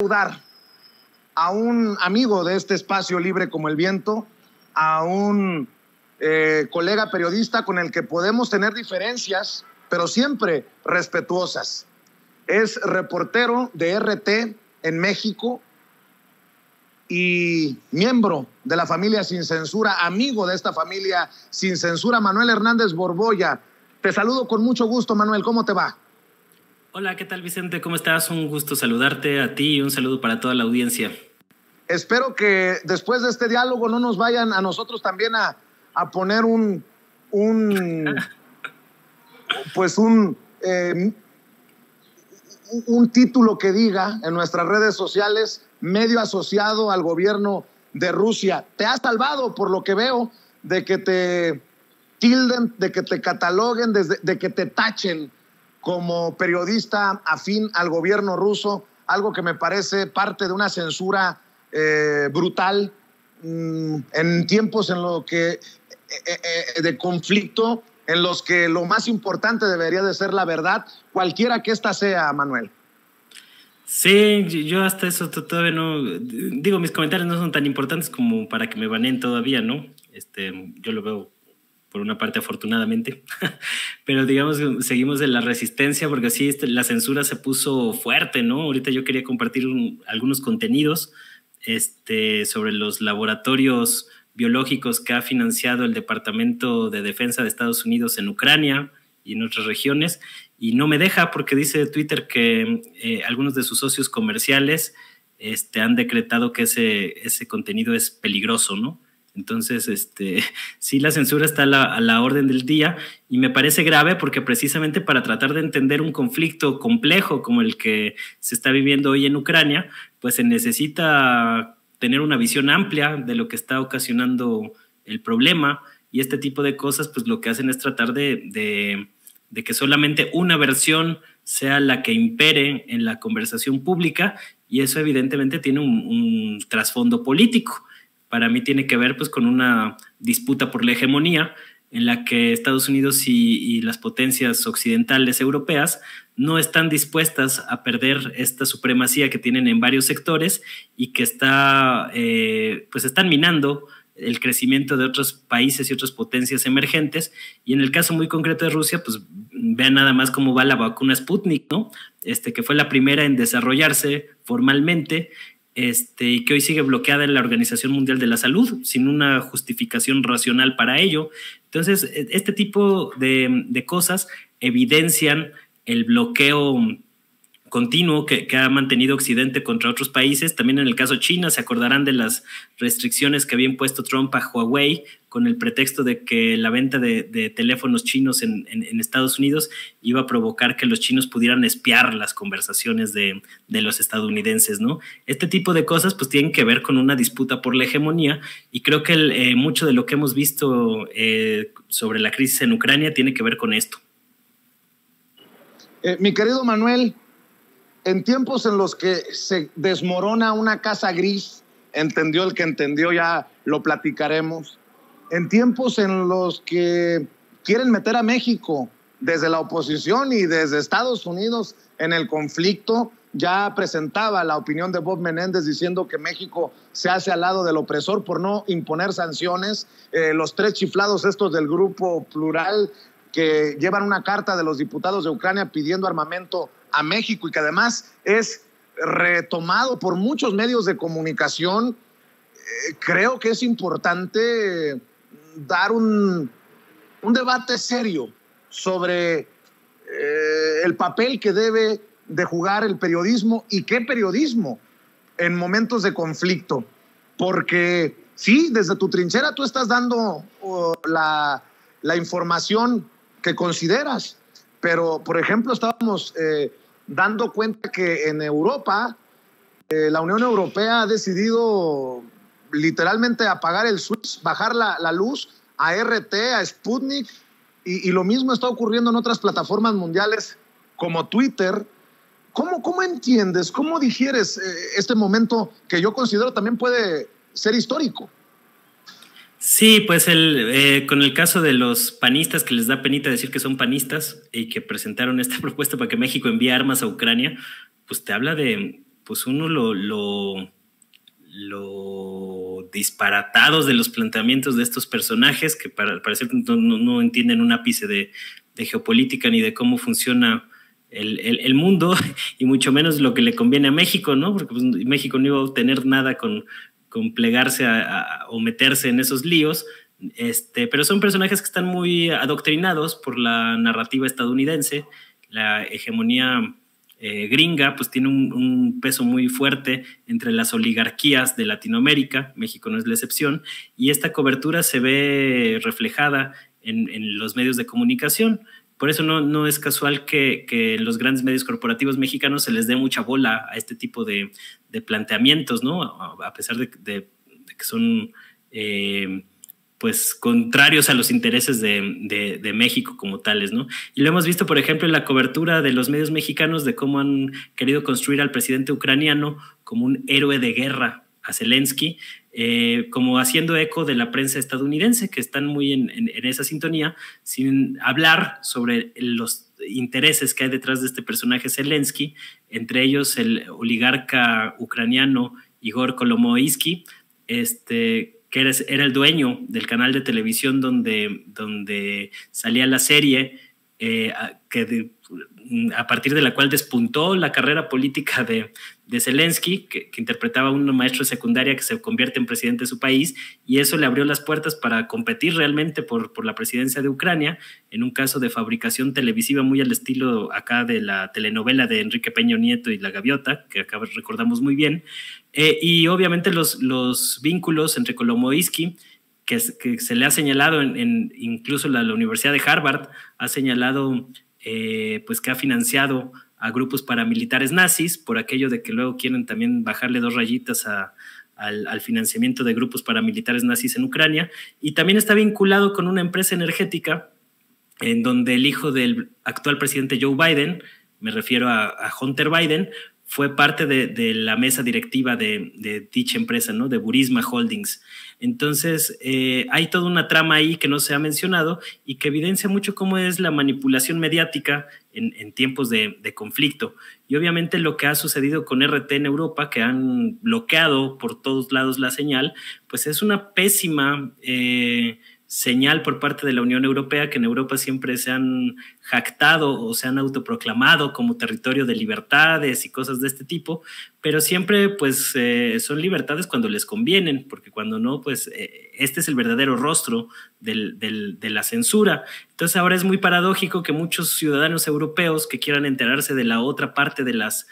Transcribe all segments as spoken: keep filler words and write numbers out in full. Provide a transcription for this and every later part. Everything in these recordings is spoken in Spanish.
saludar a un amigo de este espacio libre como el viento, a un eh, colega periodista con el que podemos tener diferencias, pero siempre respetuosas. Es reportero de R T en México y miembro de la familia Sin Censura, amigo de esta familia Sin Censura, Manuel Hernández Borboya. Te saludo con mucho gusto, Manuel. ¿Cómo te va? Hola, ¿qué tal, Vicente? ¿Cómo estás? Un gusto saludarte a ti y un saludo para toda la audiencia. Espero que después de este diálogo no nos vayan a nosotros también a, a poner un, un pues un, eh, un título que diga en nuestras redes sociales, medio asociado al gobierno de Rusia. Te has salvado, por lo que veo, de que te tilden, de que te cataloguen, de, de que te tachen como periodista afín al gobierno ruso, algo que me parece parte de una censura eh, brutal mmm, en tiempos en los que, eh, eh, de conflicto, en los que lo más importante debería de ser la verdad, cualquiera que ésta sea, Manuel. Sí, yo hasta eso todavía no... Digo, mis comentarios no son tan importantes como para que me baneen todavía, ¿no? Este, yo lo veo por una parte afortunadamente, pero digamos seguimos en la resistencia porque sí, este, la censura se puso fuerte, ¿no? Ahorita yo quería compartir un, algunos contenidos este, sobre los laboratorios biológicos que ha financiado el Departamento de Defensa de Estados Unidos en Ucrania y en otras regiones, y no me deja porque dice Twitter que eh, algunos de sus socios comerciales este, han decretado que ese, ese contenido es peligroso, ¿no? Entonces, este, sí, la censura está a la, a la orden del día y me parece grave porque precisamente para tratar de entender un conflicto complejo como el que se está viviendo hoy en Ucrania, pues se necesita tener una visión amplia de lo que está ocasionando el problema, y este tipo de cosas pues lo que hacen es tratar de, de, de que solamente una versión sea la que impere en la conversación pública, y eso evidentemente tiene un, un trasfondo político. Para mí tiene que ver pues con una disputa por la hegemonía en la que Estados Unidos y, y las potencias occidentales europeas no están dispuestas a perder esta supremacía que tienen en varios sectores y que está, eh, pues están minando el crecimiento de otros países y otras potencias emergentes. Y en el caso muy concreto de Rusia, pues vean nada más cómo va la vacuna Sputnik, ¿no? Este, que fue la primera en desarrollarse formalmente, Este, y que hoy sigue bloqueada en la Organización Mundial de la Salud sin una justificación racional para ello. Entonces, este tipo de, de cosas evidencian el bloqueo continuo que, que ha mantenido Occidente contra otros países. También en el caso China, se acordarán de las restricciones que había impuesto Trump a Huawei con el pretexto de que la venta de, de teléfonos chinos en, en, en Estados Unidos iba a provocar que los chinos pudieran espiar las conversaciones de, de los estadounidenses, ¿no? Este tipo de cosas pues tienen que ver con una disputa por la hegemonía, y creo que el, eh, mucho de lo que hemos visto eh, sobre la crisis en Ucrania tiene que ver con esto. Eh, mi querido Manuel, en tiempos en los que se desmorona una casa gris, entendió el que entendió, ya lo platicaremos, en tiempos en los que quieren meter a México desde la oposición y desde Estados Unidos en el conflicto, ya presentaba la opinión de Bob Menéndez diciendo que México se hace al lado del opresor por no imponer sanciones. Eh, los tres chiflados estos del Grupo Plural que llevan una carta de los diputados de Ucrania pidiendo armamento a México y que además es retomado por muchos medios de comunicación. Eh, creo que es importante dar un, un debate serio sobre eh, el papel que debe de jugar el periodismo y qué periodismo en momentos de conflicto, porque sí, desde tu trinchera tú estás dando uh, la, la información que consideras, pero por ejemplo estábamos eh, dando cuenta que en Europa eh, la Unión Europea ha decidido literalmente apagar el switch, bajar la, la luz a R T, a Sputnik, y, y lo mismo está ocurriendo en otras plataformas mundiales como Twitter. ¿Cómo, cómo entiendes, cómo digieres eh, este momento que yo considero también puede ser histórico? Sí, pues el, eh, con el caso de los panistas, que les da penita decir que son panistas y que presentaron esta propuesta para que México envíe armas a Ucrania, pues te habla de, pues uno lo, lo, lo disparatados de los planteamientos de estos personajes que para parecer no, no, no entienden un ápice de, de geopolítica ni de cómo funciona el, el, el mundo, y mucho menos lo que le conviene a México, ¿no? Porque pues, México no iba a obtener nada con, con plegarse a, a, o meterse en esos líos. Este, pero son personajes que están muy adoctrinados por la narrativa estadounidense. La hegemonía eh, gringa pues tiene un, un peso muy fuerte entre las oligarquías de Latinoamérica, México no es la excepción, y esta cobertura se ve reflejada en, en los medios de comunicación. Por eso no, no es casual que, que en los grandes medios corporativos mexicanos se les dé mucha bola a este tipo de, de planteamientos, ¿no? A, a pesar de, de, de que son eh, pues contrarios a los intereses de, de, de México como tales, ¿no? Y lo hemos visto, por ejemplo, en la cobertura de los medios mexicanos de cómo han querido construir al presidente ucraniano como un héroe de guerra a Zelensky, eh, como haciendo eco de la prensa estadounidense, que están muy en, en, en esa sintonía, sin hablar sobre los intereses que hay detrás de este personaje Zelensky, entre ellos el oligarca ucraniano Igor Kolomoisky, este, que era, era el dueño del canal de televisión donde, donde salía la serie, eh, que de, a partir de la cual despuntó la carrera política de, de Zelensky, que, que interpretaba a un maestro de secundaria que se convierte en presidente de su país, y eso le abrió las puertas para competir realmente por, por la presidencia de Ucrania, en un caso de fabricación televisiva muy al estilo acá de la telenovela de Enrique Peña Nieto y La Gaviota, que acá recordamos muy bien, eh, y obviamente los, los vínculos entre Kolomoisky, que, que se le ha señalado, en, en incluso la, la Universidad de Harvard ha señalado eh, pues que ha financiado a grupos paramilitares nazis, por aquello de que luego quieren también bajarle dos rayitas a, al, al financiamiento de grupos paramilitares nazis en Ucrania, y también está vinculado con una empresa energética en donde el hijo del actual presidente Joe Biden, me refiero a, a Hunter Biden, fue parte de, de la mesa directiva de, de dicha empresa, ¿no? De Burisma Holdings. Entonces, eh, hay toda una trama ahí que no se ha mencionado y que evidencia mucho cómo es la manipulación mediática en, en tiempos de, de conflicto. Y obviamente lo que ha sucedido con R T en Europa, que han bloqueado por todos lados la señal, pues es una pésima eh, señal por parte de la Unión Europea, que en Europa siempre se han jactado o se han autoproclamado como territorio de libertades y cosas de este tipo, pero siempre pues eh, son libertades cuando les convienen, porque cuando no, pues eh, este es el verdadero rostro del, del, de la censura. Entonces ahora es muy paradójico que muchos ciudadanos europeos que quieran enterarse de la otra parte de, las,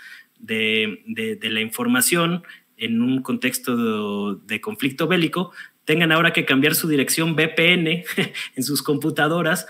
de, de, de la información en un contexto de, de conflicto bélico, tengan ahora que cambiar su dirección V P N en sus computadoras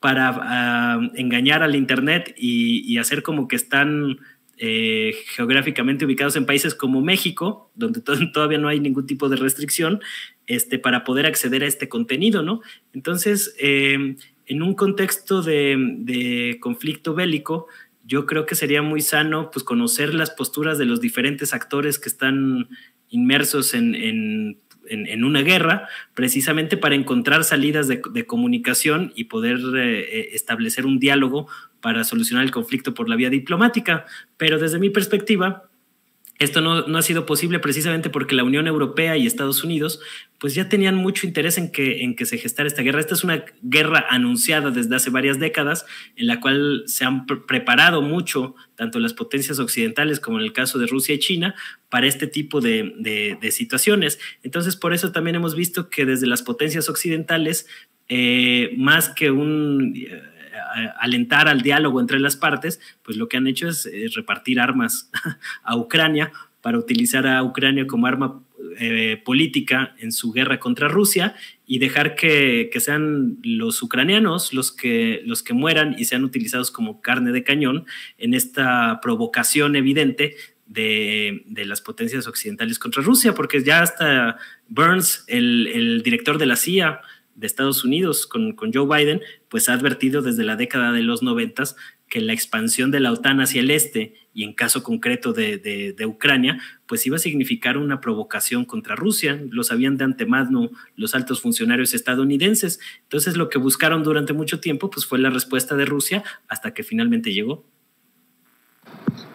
para uh, engañar al internet y, y hacer como que están eh, geográficamente ubicados en países como México, donde to- todavía no hay ningún tipo de restricción, este, para poder acceder a este contenido, ¿no? Entonces, eh, en un contexto de, de conflicto bélico, yo creo que sería muy sano pues, conocer las posturas de los diferentes actores que están inmersos en, en En, en una guerra, precisamente para encontrar salidas de, de comunicación y poder eh, establecer un diálogo para solucionar el conflicto por la vía diplomática. Pero desde mi perspectiva, esto no, no ha sido posible precisamente porque la Unión Europea y Estados Unidos pues ya tenían mucho interés en que, en que se gestara esta guerra. Esta es una guerra anunciada desde hace varias décadas, en la cual se han pre- preparado mucho tanto las potencias occidentales como en el caso de Rusia y China para este tipo de, de, de situaciones. Entonces, por eso también hemos visto que desde las potencias occidentales, eh, más que un... Eh, alentar al diálogo entre las partes, pues lo que han hecho es eh, repartir armas a Ucrania para utilizar a Ucrania como arma eh, política en su guerra contra Rusia y dejar que, que sean los ucranianos los que, los que mueran y sean utilizados como carne de cañón en esta provocación evidente de, de las potencias occidentales contra Rusia, porque ya hasta Burns, el, el director de la C I A de Estados Unidos con, con Joe Biden, pues ha advertido desde la década de los noventas que la expansión de la OTAN hacia el este y en caso concreto de, de, de Ucrania, pues iba a significar una provocación contra Rusia. Lo sabían de antemano los altos funcionarios estadounidenses. Entonces lo que buscaron durante mucho tiempo pues fue la respuesta de Rusia hasta que finalmente llegó.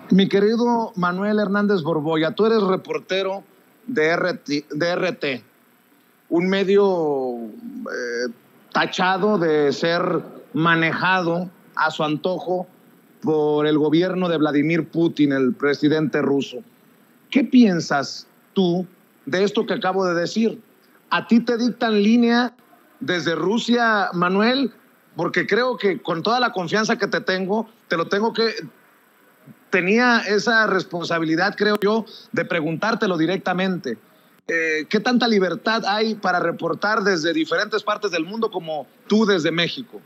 Mi querido Manuel Hernández Borboya, tú eres reportero de R T, de R T, un medio eh, tachado de ser manejado a su antojo por el gobierno de Vladimir Putin, el presidente ruso. ¿Qué piensas tú de esto que acabo de decir? ¿A ti te dictan línea desde Rusia, Manuel? Porque creo que con toda la confianza que te tengo, te lo tengo que... Tenía esa responsabilidad, creo yo, de preguntártelo directamente. Eh, ¿Qué tanta libertad hay para reportar desde diferentes partes del mundo como tú desde México?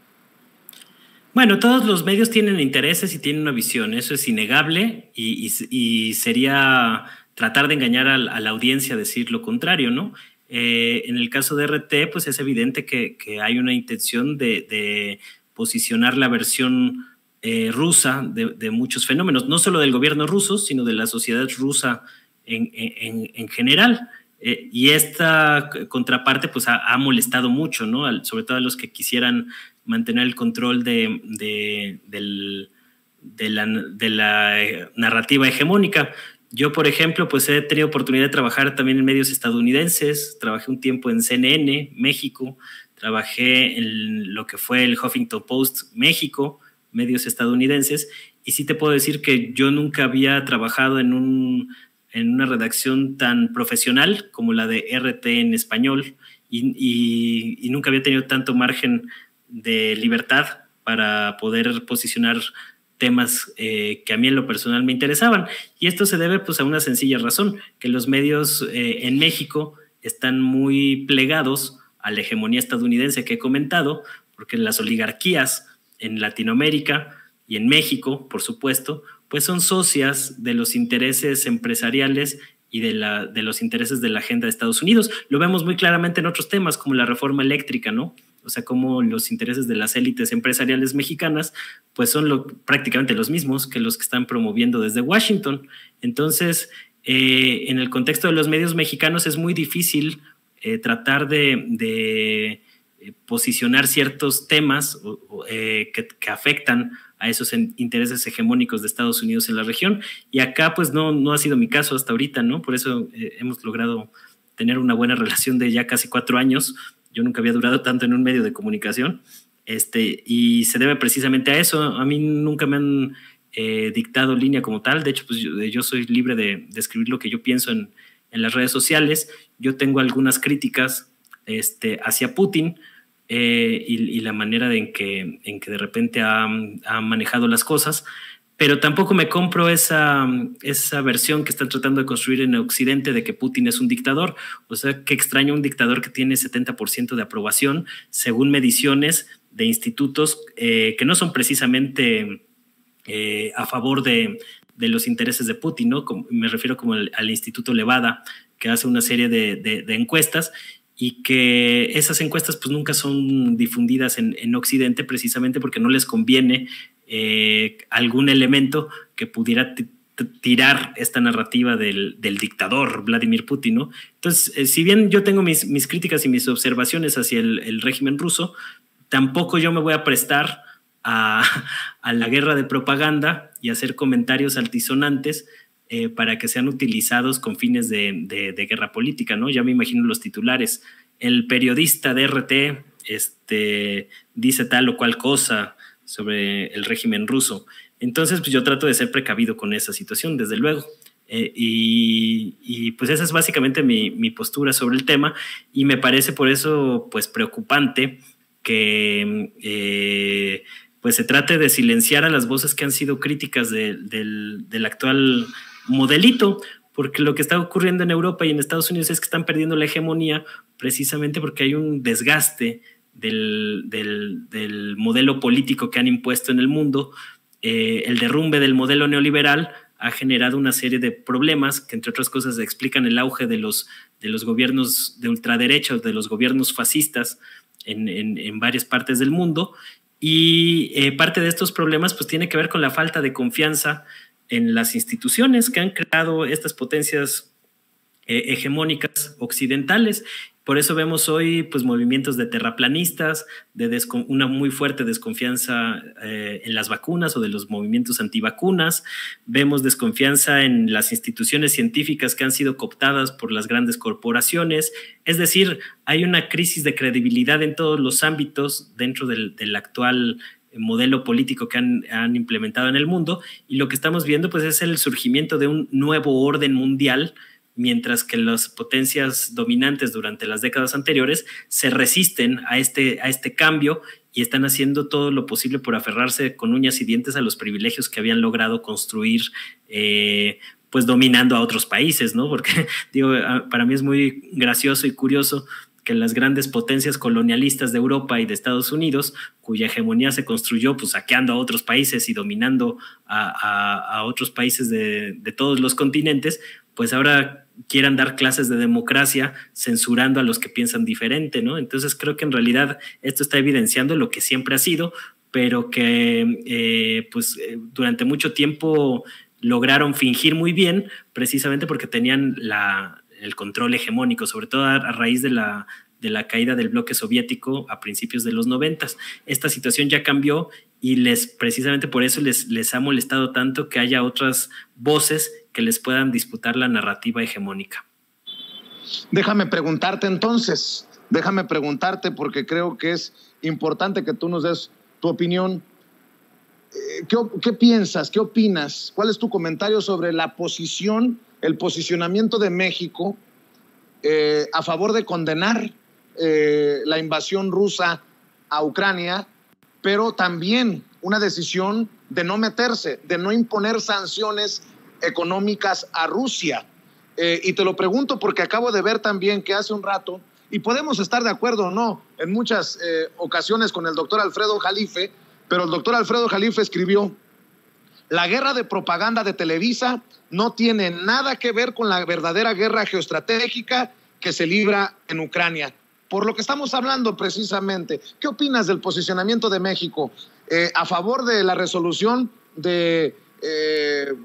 Bueno, todos los medios tienen intereses y tienen una visión, eso es innegable, y, y, y sería tratar de engañar a, a la audiencia a decir lo contrario, ¿no? Eh, en el caso de R T, pues es evidente que, que hay una intención de, de posicionar la versión eh, rusa de, de muchos fenómenos, no solo del gobierno ruso, sino de la sociedad rusa en, en, en general. Eh, y esta contraparte pues ha, ha molestado mucho, ¿no? Al, sobre todo a los que quisieran mantener el control de, de, del, de, la, de la narrativa hegemónica. Yo, por ejemplo, pues he tenido oportunidad de trabajar también en medios estadounidenses, trabajé un tiempo en C N N, México, trabajé en lo que fue el Huffington Post, México, medios estadounidenses, y sí te puedo decir que yo nunca había trabajado en, un, en una redacción tan profesional como la de R T en español, y, y, y nunca había tenido tanto margen de libertad para poder posicionar temas eh, que a mí en lo personal me interesaban. Y esto se debe pues a una sencilla razón, que los medios eh, en México están muy plegados a la hegemonía estadounidense que he comentado, porque las oligarquías en Latinoamérica y en México, por supuesto, pues son socias de los intereses empresariales y de, la, de los intereses de la agenda de Estados Unidos. Lo vemos muy claramente en otros temas como la reforma eléctrica, ¿no? O sea, como los intereses de las élites empresariales mexicanas pues son lo, prácticamente los mismos que los que están promoviendo desde Washington. Entonces, eh, en el contexto de los medios mexicanos es muy difícil eh, tratar de, de eh, posicionar ciertos temas eh, que, que afectan a esos intereses hegemónicos de Estados Unidos en la región. Y acá pues no, no ha sido mi caso hasta ahorita, ¿no? Por eso eh, hemos logrado tener una buena relación de ya casi cuatro años. Yo nunca había durado tanto en un medio de comunicación, este, y se debe precisamente a eso. A mí nunca me han eh, dictado línea como tal. De hecho, pues yo, yo soy libre de, de escribir lo que yo pienso en, en las redes sociales. Yo tengo algunas críticas este, hacia Putin eh, y, y la manera de en, que, en que de repente ha, ha manejado las cosas, pero tampoco me compro esa, esa versión que están tratando de construir en Occidente de que Putin es un dictador. O sea, qué extraño un dictador que tiene setenta por ciento de aprobación, según mediciones de institutos eh, que no son precisamente eh, a favor de, de los intereses de Putin, ¿no? Como, me refiero como el, al Instituto Levada, que hace una serie de, de, de encuestas, y que esas encuestas pues nunca son difundidas en, en Occidente precisamente porque no les conviene eh, algún elemento que pudiera tirar esta narrativa del, del dictador Vladimir Putin, ¿no? Entonces, eh, si bien yo tengo mis, mis críticas y mis observaciones hacia el, el régimen ruso, tampoco yo me voy a prestar a, a la guerra de propaganda y a hacer comentarios altisonantes Eh, para que sean utilizados con fines de, de, de guerra política, ¿no? Ya me imagino los titulares. El periodista de R T este, dice tal o cual cosa sobre el régimen ruso. Entonces, pues yo trato de ser precavido con esa situación, desde luego. Eh, y, y pues esa es básicamente mi, mi postura sobre el tema, y me parece por eso pues preocupante que eh, pues se trate de silenciar a las voces que han sido críticas de, del, del actual modelito, porque lo que está ocurriendo en Europa y en Estados Unidos es que están perdiendo la hegemonía precisamente porque hay un desgaste del, del, del modelo político que han impuesto en el mundo. Eh, el derrumbe del modelo neoliberal ha generado una serie de problemas que, entre otras cosas, explican el auge de los, de los gobiernos de ultraderecha, de los gobiernos fascistas en, en, en varias partes del mundo. Y eh, parte de estos problemas pues tiene que ver con la falta de confianza en las instituciones que han creado estas potencias eh, hegemónicas occidentales. Por eso vemos hoy pues, movimientos de terraplanistas, de una muy fuerte desconfianza eh, en las vacunas o de los movimientos antivacunas. Vemos desconfianza en las instituciones científicas que han sido cooptadas por las grandes corporaciones. Es decir, hay una crisis de credibilidad en todos los ámbitos dentro del, del actual modelo político que han, han implementado en el mundo. Y lo que estamos viendo pues, es el surgimiento de un nuevo orden mundial, mientras que las potencias dominantes durante las décadas anteriores se resisten a este, a este cambio y están haciendo todo lo posible por aferrarse con uñas y dientes a los privilegios que habían logrado construir, eh, pues dominando a otros países, ¿no? Porque digo, para mí es muy gracioso y curioso que las grandes potencias colonialistas de Europa y de Estados Unidos, cuya hegemonía se construyó pues saqueando a otros países y dominando a, a, a otros países de, de todos los continentes, pues ahora quieran dar clases de democracia censurando a los que piensan diferente, ¿no? Entonces creo que en realidad esto está evidenciando lo que siempre ha sido, pero que eh, pues eh, durante mucho tiempo lograron fingir muy bien, precisamente porque tenían la, el control hegemónico, sobre todo a, a raíz de la, de la caída del bloque soviético a principios de los noventas. Esta situación ya cambió y les, precisamente por eso les, les ha molestado tanto que haya otras voces que les puedan disputar la narrativa hegemónica. Déjame preguntarte entonces, déjame preguntarte porque creo que es importante que tú nos des tu opinión. ¿Qué, qué piensas, qué opinas? ¿Cuál es tu comentario sobre la posición, el posicionamiento de México eh, a favor de condenar eh, la invasión rusa a Ucrania, pero también una decisión de no meterse, de no imponer sanciones económicas a Rusia? Eh, y te lo pregunto porque acabo de ver también que hace un rato, y podemos estar de acuerdo o no en muchas eh, ocasiones con el doctor Alfredo Jalife, pero el doctor Alfredo Jalife escribió: la guerra de propaganda de Televisa no tiene nada que ver con la verdadera guerra geoestratégica que se libra en Ucrania. Por lo que estamos hablando precisamente, ¿qué opinas del posicionamiento de México eh, a favor de la resolución de... Eh,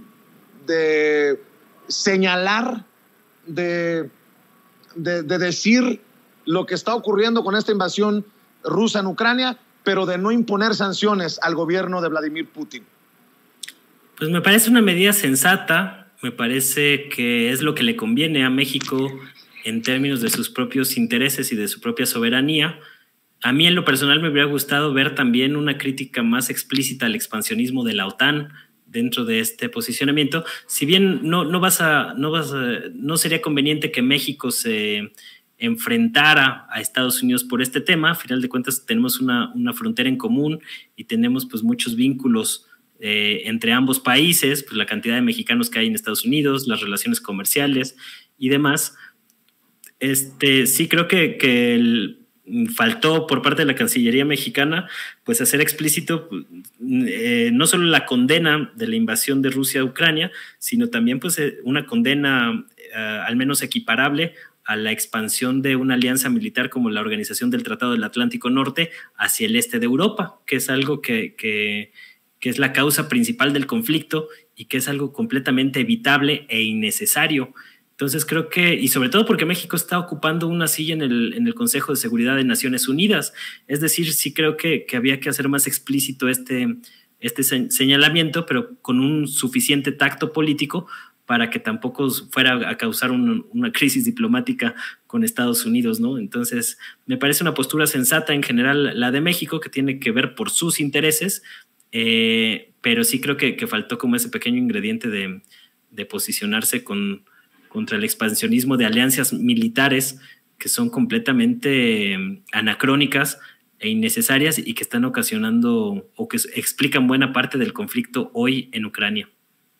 de señalar, de, de, de decir lo que está ocurriendo con esta invasión rusa en Ucrania, pero de no imponer sanciones al gobierno de Vladimir Putin? Pues me parece una medida sensata, me parece que es lo que le conviene a México en términos de sus propios intereses y de su propia soberanía. A mí en lo personal me hubiera gustado ver también una crítica más explícita al expansionismo de la OTAN dentro de este posicionamiento. Si bien no, no, vas a, no, vas a, no sería conveniente que México se enfrentara a Estados Unidos por este tema, a final de cuentas tenemos una, una frontera en común y tenemos pues muchos vínculos eh, entre ambos países, pues la cantidad de mexicanos que hay en Estados Unidos, las relaciones comerciales y demás. Este, sí creo que, que el, faltó por parte de la Cancillería mexicana pues hacer explícito eh, no solo la condena de la invasión de Rusia a Ucrania, sino también pues una condena eh, al menos equiparable a la expansión de una alianza militar como la Organización del Tratado del Atlántico Norte hacia el este de Europa, que es algo que, que, que es la causa principal del conflicto y que es algo completamente evitable e innecesario. Entonces creo que, y sobre todo porque México está ocupando una silla en el, en el Consejo de Seguridad de Naciones Unidas, es decir, sí creo que, que había que hacer más explícito este, este señalamiento, pero con un suficiente tacto político para que tampoco fuera a causar un, una crisis diplomática con Estados Unidos, ¿no? Entonces me parece una postura sensata en general la de México, que tiene que ver por sus intereses, eh, pero sí creo que, que faltó como ese pequeño ingrediente de, de posicionarse con... contra el expansionismo de alianzas militares que son completamente eh, anacrónicas e innecesarias y que están ocasionando o que explican buena parte del conflicto hoy en Ucrania.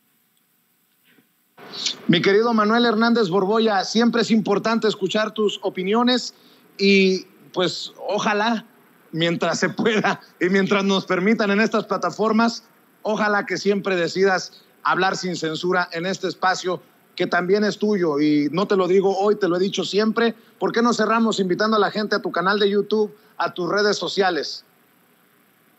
Mi querido Manuel Hernández Borboya, siempre es importante escuchar tus opiniones y pues ojalá, mientras se pueda y mientras nos permitan en estas plataformas, ojalá que siempre decidas hablar sin censura en este espacio que también es tuyo, y no te lo digo hoy, te lo he dicho siempre. ¿Por qué no cerramos invitando a la gente a tu canal de YouTube, a tus redes sociales?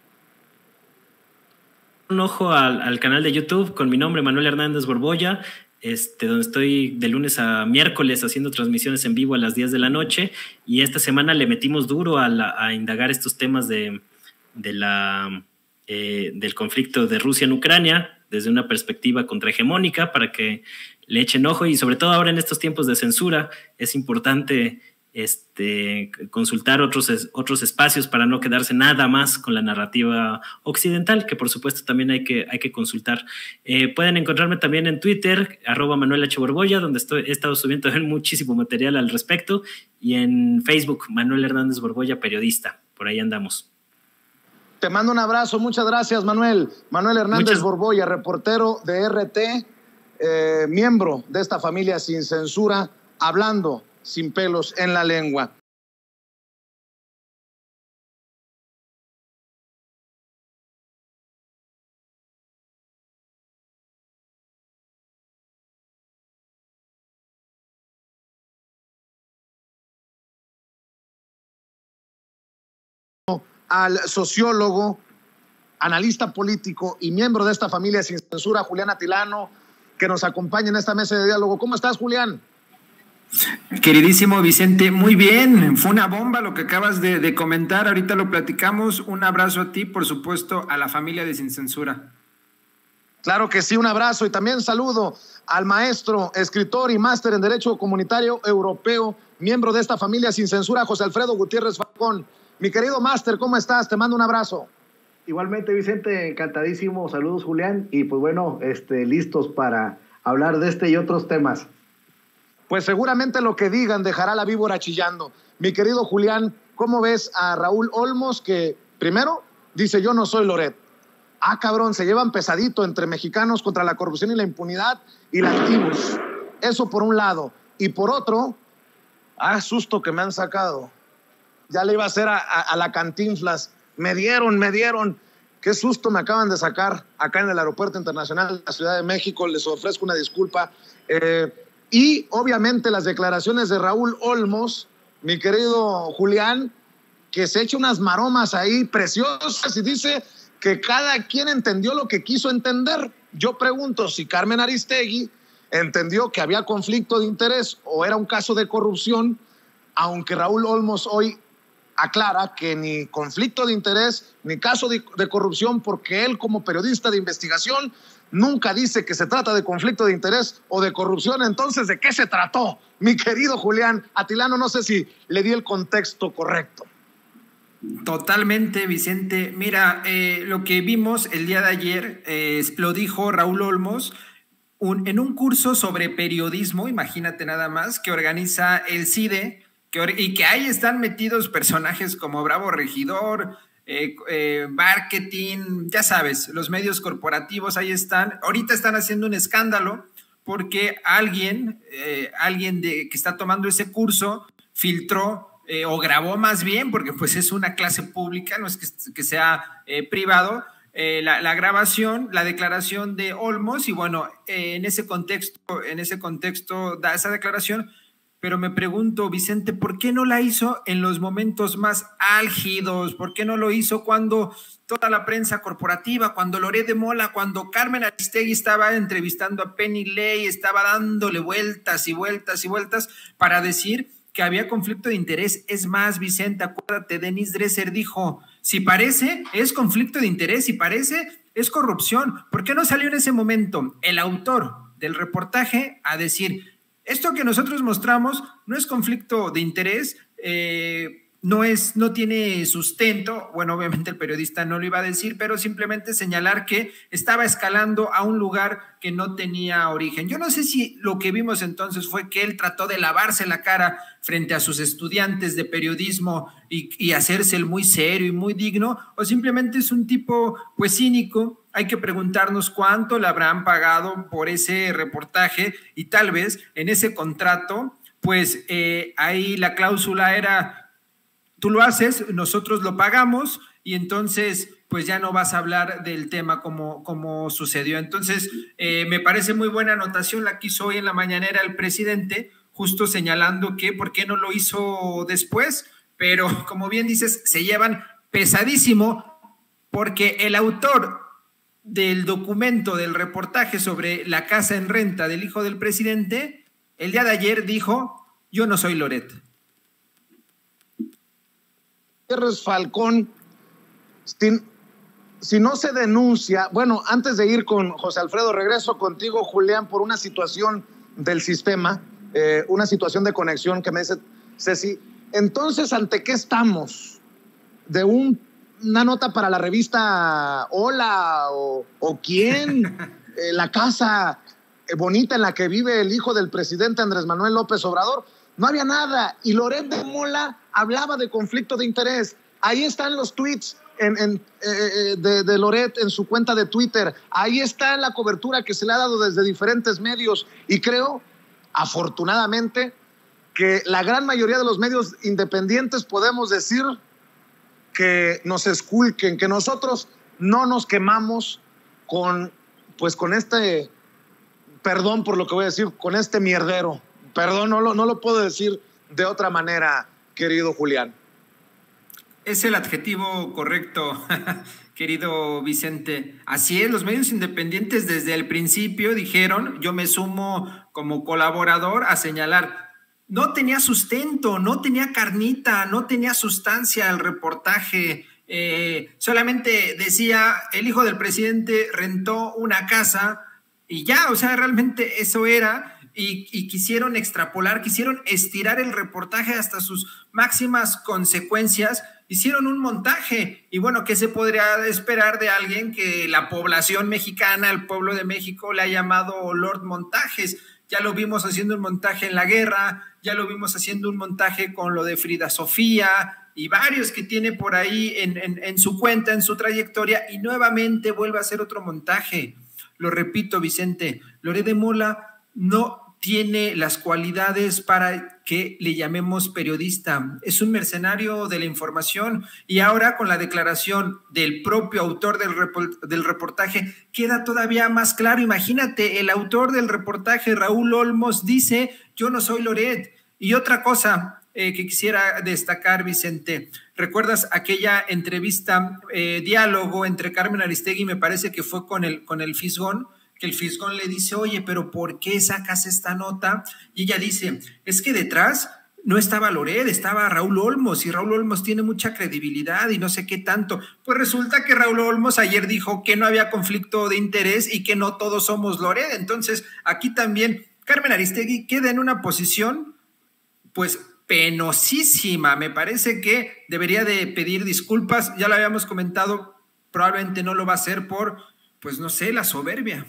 Un ojo al, al canal de YouTube con mi nombre, Manuel Hernández Borboya. este, donde estoy de lunes a miércoles haciendo transmisiones en vivo a las diez de la noche, y esta semana le metimos duro a, la, a indagar estos temas de, de la, eh, del conflicto de Rusia en Ucrania desde una perspectiva contrahegemónica, para que le echen ojo, y sobre todo ahora en estos tiempos de censura es importante este, consultar otros, otros espacios para no quedarse nada más con la narrativa occidental, que por supuesto también hay que, hay que consultar. Eh, pueden encontrarme también en Twitter, arroba Manuel H. Borbolla, donde estoy, he estado subiendo muchísimo material al respecto, y en Facebook, Manuel Hernández Borbolla, periodista. Por ahí andamos. Te mando un abrazo, muchas gracias, Manuel. Manuel Hernández muchas... Borbolla, reportero de R T, eh, miembro de esta familia sin censura, hablando sin pelos en la lengua. Al sociólogo, analista político y miembro de esta familia sin censura, Julián Atilano, que nos acompaña en esta mesa de diálogo. ¿Cómo estás, Julián? Queridísimo Vicente, muy bien, fue una bomba lo que acabas de, de comentar, ahorita lo platicamos. Un abrazo a ti, por supuesto, a la familia de Sin Censura. Claro que sí, un abrazo, y también saludo al maestro, escritor y máster en Derecho Comunitario Europeo, miembro de esta familia sin censura, José Alfredo Gutiérrez Falcón. Mi querido máster, ¿cómo estás? Te mando un abrazo. Igualmente, Vicente, encantadísimo. Saludos, Julián, y pues bueno, este, listos para hablar de este y otros temas. Pues seguramente lo que digan dejará la víbora chillando. Mi querido Julián, ¿cómo ves a Raúl Olmos, que primero dice yo no soy Loret? Ah, cabrón, se llevan pesadito entre mexicanos contra la corrupción y la impunidad y latinos. Eso por un lado. Y por otro, ah, susto que me han sacado. Ya le iba a hacer a, a, a la Cantinflas. Me dieron, me dieron. Qué susto me acaban de sacar acá en el Aeropuerto Internacional de la Ciudad de México. Les ofrezco una disculpa. Eh, y obviamente las declaraciones de Raúl Olmos, mi querido Julián, que se echa unas maromas ahí preciosas y dice que cada quien entendió lo que quiso entender. Yo pregunto si Carmen Aristegui entendió que había conflicto de interés o era un caso de corrupción, aunque Raúl Olmos hoy aclara que ni conflicto de interés ni caso de, de corrupción, porque él, como periodista de investigación, nunca dice que se trata de conflicto de interés o de corrupción. Entonces, ¿de qué se trató, mi querido Julián Atilano? No sé si le di el contexto correcto. Totalmente, Vicente. Mira, eh, lo que vimos el día de ayer, eh, lo dijo Raúl Olmos, un, en un curso sobre periodismo, imagínate nada más, que organiza el CIDE, Que, y que ahí están metidos personajes como Bravo Regidor, eh, eh, marketing, ya sabes, los medios corporativos ahí están. Ahorita están haciendo un escándalo porque alguien, eh, alguien de, que está tomando ese curso filtró eh, o grabó más bien, porque pues es una clase pública, no es que, que sea eh, privado, eh, la, la grabación, la declaración de Olmos, y bueno, eh, en ese contexto, en ese contexto da esa declaración. Pero me pregunto, Vicente, ¿por qué no la hizo en los momentos más álgidos? ¿Por qué no lo hizo cuando toda la prensa corporativa, cuando Loret de Mola, cuando Carmen Aristegui estaba entrevistando a Penny Ley, estaba dándole vueltas y vueltas y vueltas para decir que había conflicto de interés? Es más, Vicente, acuérdate, Denise Dresser dijo, si parece, es conflicto de interés, si parece, es corrupción. ¿Por qué no salió en ese momento el autor del reportaje a decir, esto que nosotros mostramos no es conflicto de interés, eh, no, es, no tiene sustento? Bueno, obviamente el periodista no lo iba a decir, pero simplemente señalar que estaba escalando a un lugar que no tenía origen. Yo no sé si lo que vimos entonces fue que él trató de lavarse la cara frente a sus estudiantes de periodismo y, y hacerse el muy serio y muy digno, o simplemente es un tipo pues cínico. Hay que preguntarnos cuánto le habrán pagado por ese reportaje, y tal vez en ese contrato, pues eh, ahí la cláusula era, tú lo haces, nosotros lo pagamos, y entonces pues ya no vas a hablar del tema como, como sucedió. Entonces eh, me parece muy buena anotación la que hizo hoy en la mañanera el presidente, justo señalando que por qué no lo hizo después, pero como bien dices, se llevan pesadísimo, porque el autor del documento, del reportaje sobre la casa en renta del hijo del presidente, el día de ayer dijo, yo no soy Loret. Gutiérrez Falcón, si, si no se denuncia, bueno, antes de ir con José Alfredo, regreso contigo, Julián, por una situación del sistema, eh, una situación de conexión que me dice Ceci. Entonces, ¿ante qué estamos? ¿De un, una nota para la revista Hola o, o quién? Eh, la casa bonita en la que vive el hijo del presidente Andrés Manuel López Obrador. No había nada. Y Loret de Mola hablaba de conflicto de interés. Ahí están los tweets en, en, eh, de, de Loret en su cuenta de Twitter. Ahí está la cobertura que se le ha dado desde diferentes medios. Y creo, afortunadamente, que la gran mayoría de los medios independientes podemos decir que nos esculquen, que nosotros no nos quemamos con, pues con este, perdón por lo que voy a decir, con este mierdero. Perdón, no lo, no lo puedo decir de otra manera, querido Julián. Es el adjetivo correcto, querido Vicente. Así es, los medios independientes desde el principio dijeron, yo me sumo como colaborador a señalar, no tenía sustento, no tenía carnita, no tenía sustancia el reportaje, eh, solamente decía, el hijo del presidente rentó una casa y ya, o sea, realmente eso era... Y, y quisieron extrapolar, quisieron estirar el reportaje hasta sus máximas consecuencias, hicieron un montaje. Y bueno, ¿qué se podría esperar de alguien que la población mexicana, el pueblo de México, le ha llamado Lord Montajes? Ya lo vimos haciendo un montaje en la guerra, ya lo vimos haciendo un montaje con lo de Frida Sofía y varios que tiene por ahí en, en, en su cuenta, en su trayectoria, y nuevamente vuelve a hacer otro montaje. Lo repito, Vicente, Loret de Mola no tiene las cualidades para que le llamemos periodista. Es un mercenario de la información y ahora con la declaración del propio autor del, report, del reportaje queda todavía más claro. Imagínate, el autor del reportaje, Raúl Olmos, dice, yo no soy Loret. Y otra cosa eh, que quisiera destacar, Vicente, ¿recuerdas aquella entrevista, eh, diálogo entre Carmen Aristegui, me parece que fue con el, con el Fisgón? Que el Fisgón le dice, oye, pero ¿por qué sacas esta nota? Y ella dice, es que detrás no estaba Loret, estaba Raúl Olmos, y Raúl Olmos tiene mucha credibilidad y no sé qué tanto. Pues resulta que Raúl Olmos ayer dijo que no había conflicto de interés y que no todos somos Loret. Entonces, aquí también Carmen Aristegui queda en una posición, pues, penosísima. Me parece que debería de pedir disculpas, ya lo habíamos comentado, probablemente no lo va a hacer por, pues, no sé, la soberbia.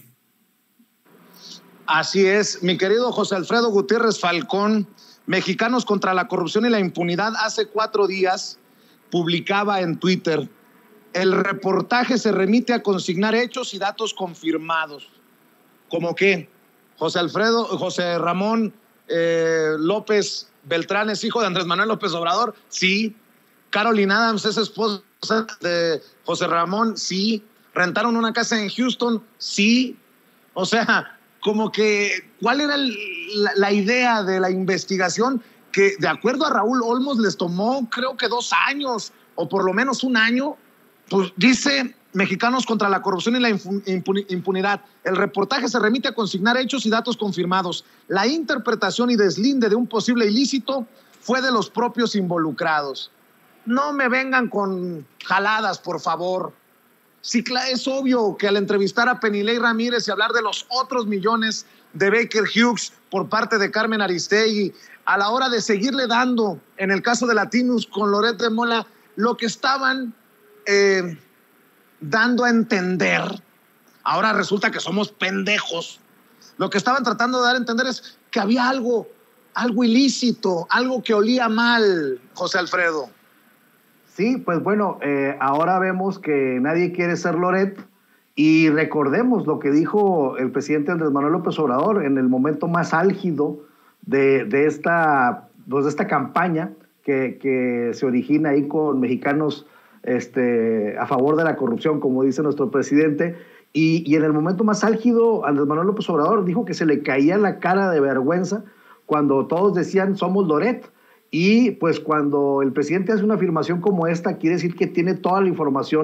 Así es, mi querido José Alfredo Gutiérrez Falcón, Mexicanos contra la Corrupción y la Impunidad, hace cuatro días publicaba en Twitter, el reportaje se remite a consignar hechos y datos confirmados. ¿Cómo qué? José Alfredo, José Ramón eh, López Beltrán es hijo de Andrés Manuel López Obrador, sí. Caroline Adams es esposa de José Ramón, sí. Rentaron una casa en Houston, sí. O sea, como que, ¿cuál era el, la, la idea de la investigación? Que de acuerdo a Raúl Olmos les tomó creo que dos años o por lo menos un año. Pues dice Mexicanos contra la Corrupción y la Impunidad. El reportaje se remite a consignar hechos y datos confirmados. La interpretación y deslinde de un posible ilícito fue de los propios involucrados. No me vengan con jaladas, por favor. Sí, es obvio que al entrevistar a Penilei Ramírez y hablar de los otros millones de Baker Hughes por parte de Carmen Aristegui, a la hora de seguirle dando, en el caso de Latinus con Loret de Mola, lo que estaban eh, dando a entender, ahora resulta que somos pendejos, lo que estaban tratando de dar a entender es que había algo, algo ilícito, algo que olía mal, José Alfredo. Sí, pues bueno, eh, ahora vemos que nadie quiere ser Loret y recordemos lo que dijo el presidente Andrés Manuel López Obrador en el momento más álgido de, de, esta, pues de esta campaña que, que se origina ahí con Mexicanos este, a favor de la corrupción, como dice nuestro presidente, y, y en el momento más álgido Andrés Manuel López Obrador dijo que se le caía la cara de vergüenza cuando todos decían somos Loret. Y pues cuando el presidente hace una afirmación como esta, quiere decir que tiene toda la información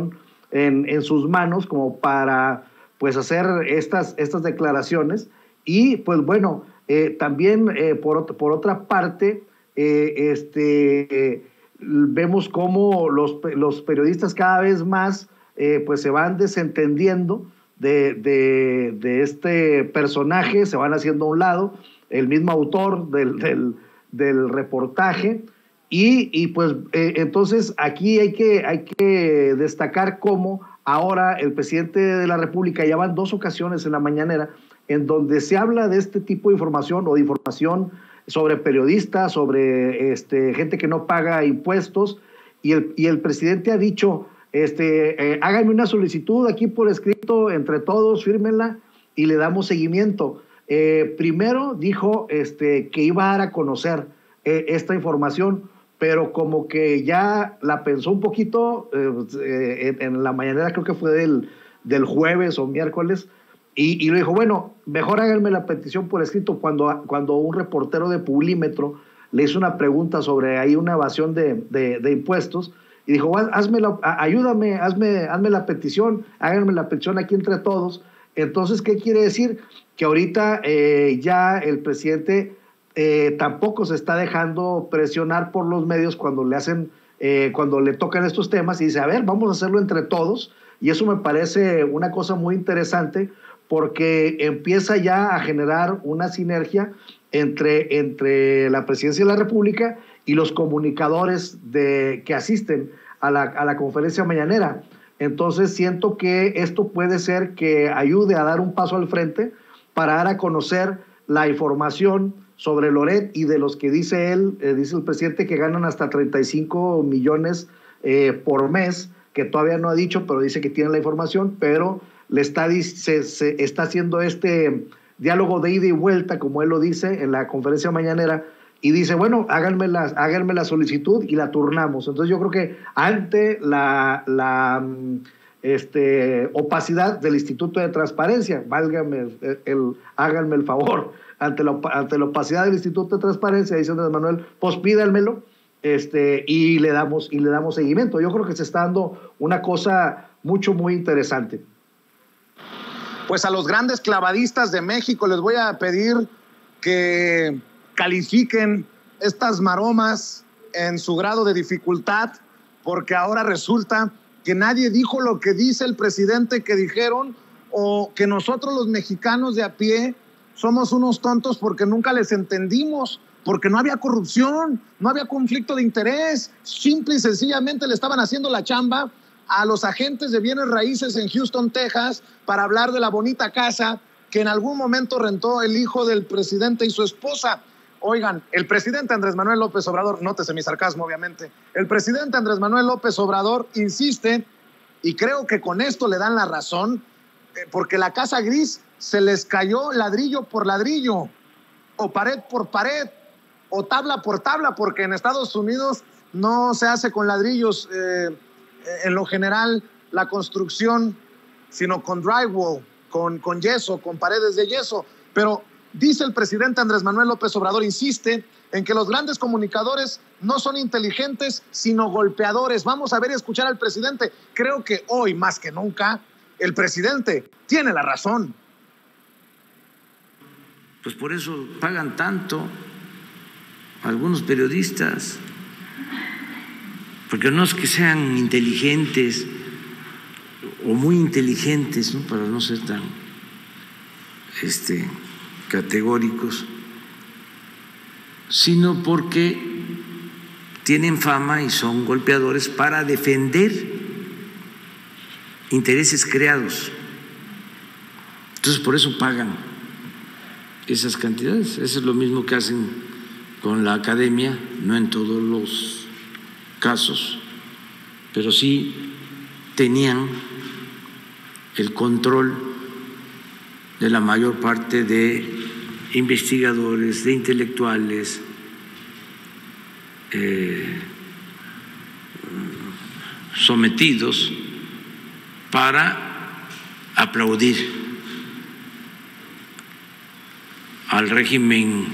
en, en sus manos como para pues hacer estas, estas declaraciones. Y pues bueno, eh, también eh, por, por otra parte, eh, este, eh, vemos cómo los, los periodistas cada vez más eh, pues se van desentendiendo de, de, de este personaje, se van haciendo a un lado, el mismo autor del, del, del reportaje. Y, y pues eh, entonces aquí hay que, hay que destacar cómo ahora el presidente de la República, ya van dos ocasiones en la mañanera en donde se habla de este tipo de información o de información sobre periodistas, sobre este, gente que no paga impuestos, y el, y el presidente ha dicho, este, eh, háganme una solicitud aquí por escrito entre todos, fírmenla y le damos seguimiento. Eh, primero dijo este, que iba a dar a conocer eh, esta información, pero como que ya la pensó un poquito eh, en, en la mañanera, creo que fue del, del jueves o miércoles, y, y le dijo, bueno, mejor háganme la petición por escrito. Cuando, cuando un reportero de Publímetro le hizo una pregunta sobre ahí una evasión de, de, de impuestos, y dijo, hazme la, ayúdame, hazme, hazme la petición, háganme la petición aquí entre todos. Entonces, ¿qué quiere decir? Que ahorita eh, ya el presidente eh, tampoco se está dejando presionar por los medios cuando le hacen, eh, cuando le tocan estos temas, y dice, a ver, vamos a hacerlo entre todos. Y eso me parece una cosa muy interesante, porque empieza ya a generar una sinergia entre, entre la Presidencia de la República y los comunicadores de, que asisten a la, a la conferencia mañanera. Entonces siento que esto puede ser que ayude a dar un paso al frente para dar a conocer la información sobre Loret y de los que dice él, eh, dice el presidente, que ganan hasta treinta y cinco millones eh, por mes, que todavía no ha dicho, pero dice que tiene la información, pero le está, se, se está haciendo este diálogo de ida y vuelta, como él lo dice en la conferencia mañanera, y dice, bueno, háganme la, háganme la solicitud y la turnamos. Entonces yo creo que ante la, la este, opacidad del Instituto de Transparencia, válgame el, el, háganme el favor, ante la, ante la opacidad del Instituto de Transparencia, dice Andrés Manuel, pues pídanmelo, este, y le damos, y le damos seguimiento. Yo creo que se está dando una cosa mucho, muy interesante. Pues a los grandes clavadistas de México les voy a pedir que califiquen estas maromas en su grado de dificultad, porque ahora resulta que nadie dijo lo que dice el presidente que dijeron, o que nosotros los mexicanos de a pie somos unos tontos porque nunca les entendimos, porque no había corrupción, no había conflicto de interés, simple y sencillamente le estaban haciendo la chamba a los agentes de bienes raíces en Houston, Texas, para hablar de la bonita casa que en algún momento rentó el hijo del presidente y su esposa. Oigan, el presidente Andrés Manuel López Obrador, nótese mi sarcasmo obviamente, el presidente Andrés Manuel López Obrador insiste, y creo que con esto le dan la razón, porque la casa gris se les cayó ladrillo por ladrillo, o pared por pared, o tabla por tabla, porque en Estados Unidos no se hace con ladrillos, eh, en lo general, la construcción, sino con drywall, con, con yeso, con paredes de yeso. Pero dice el presidente Andrés Manuel López Obrador, insiste en que los grandes comunicadores no son inteligentes, sino golpeadores. Vamos a ver y escuchar al presidente. Creo que hoy, más que nunca, el presidente tiene la razón. Pues por eso pagan tanto algunos periodistas, porque no es que sean inteligentes o muy inteligentes, ¿no?, para no ser tan este, categóricos, sino porque tienen fama y son golpeadores para defender intereses creados. Entonces por eso pagan esas cantidades. Eso es lo mismo que hacen con la academia, no en todos los casos, pero sí tenían el control de la mayor parte de investigadores, de intelectuales, eh, sometidos para aplaudir al régimen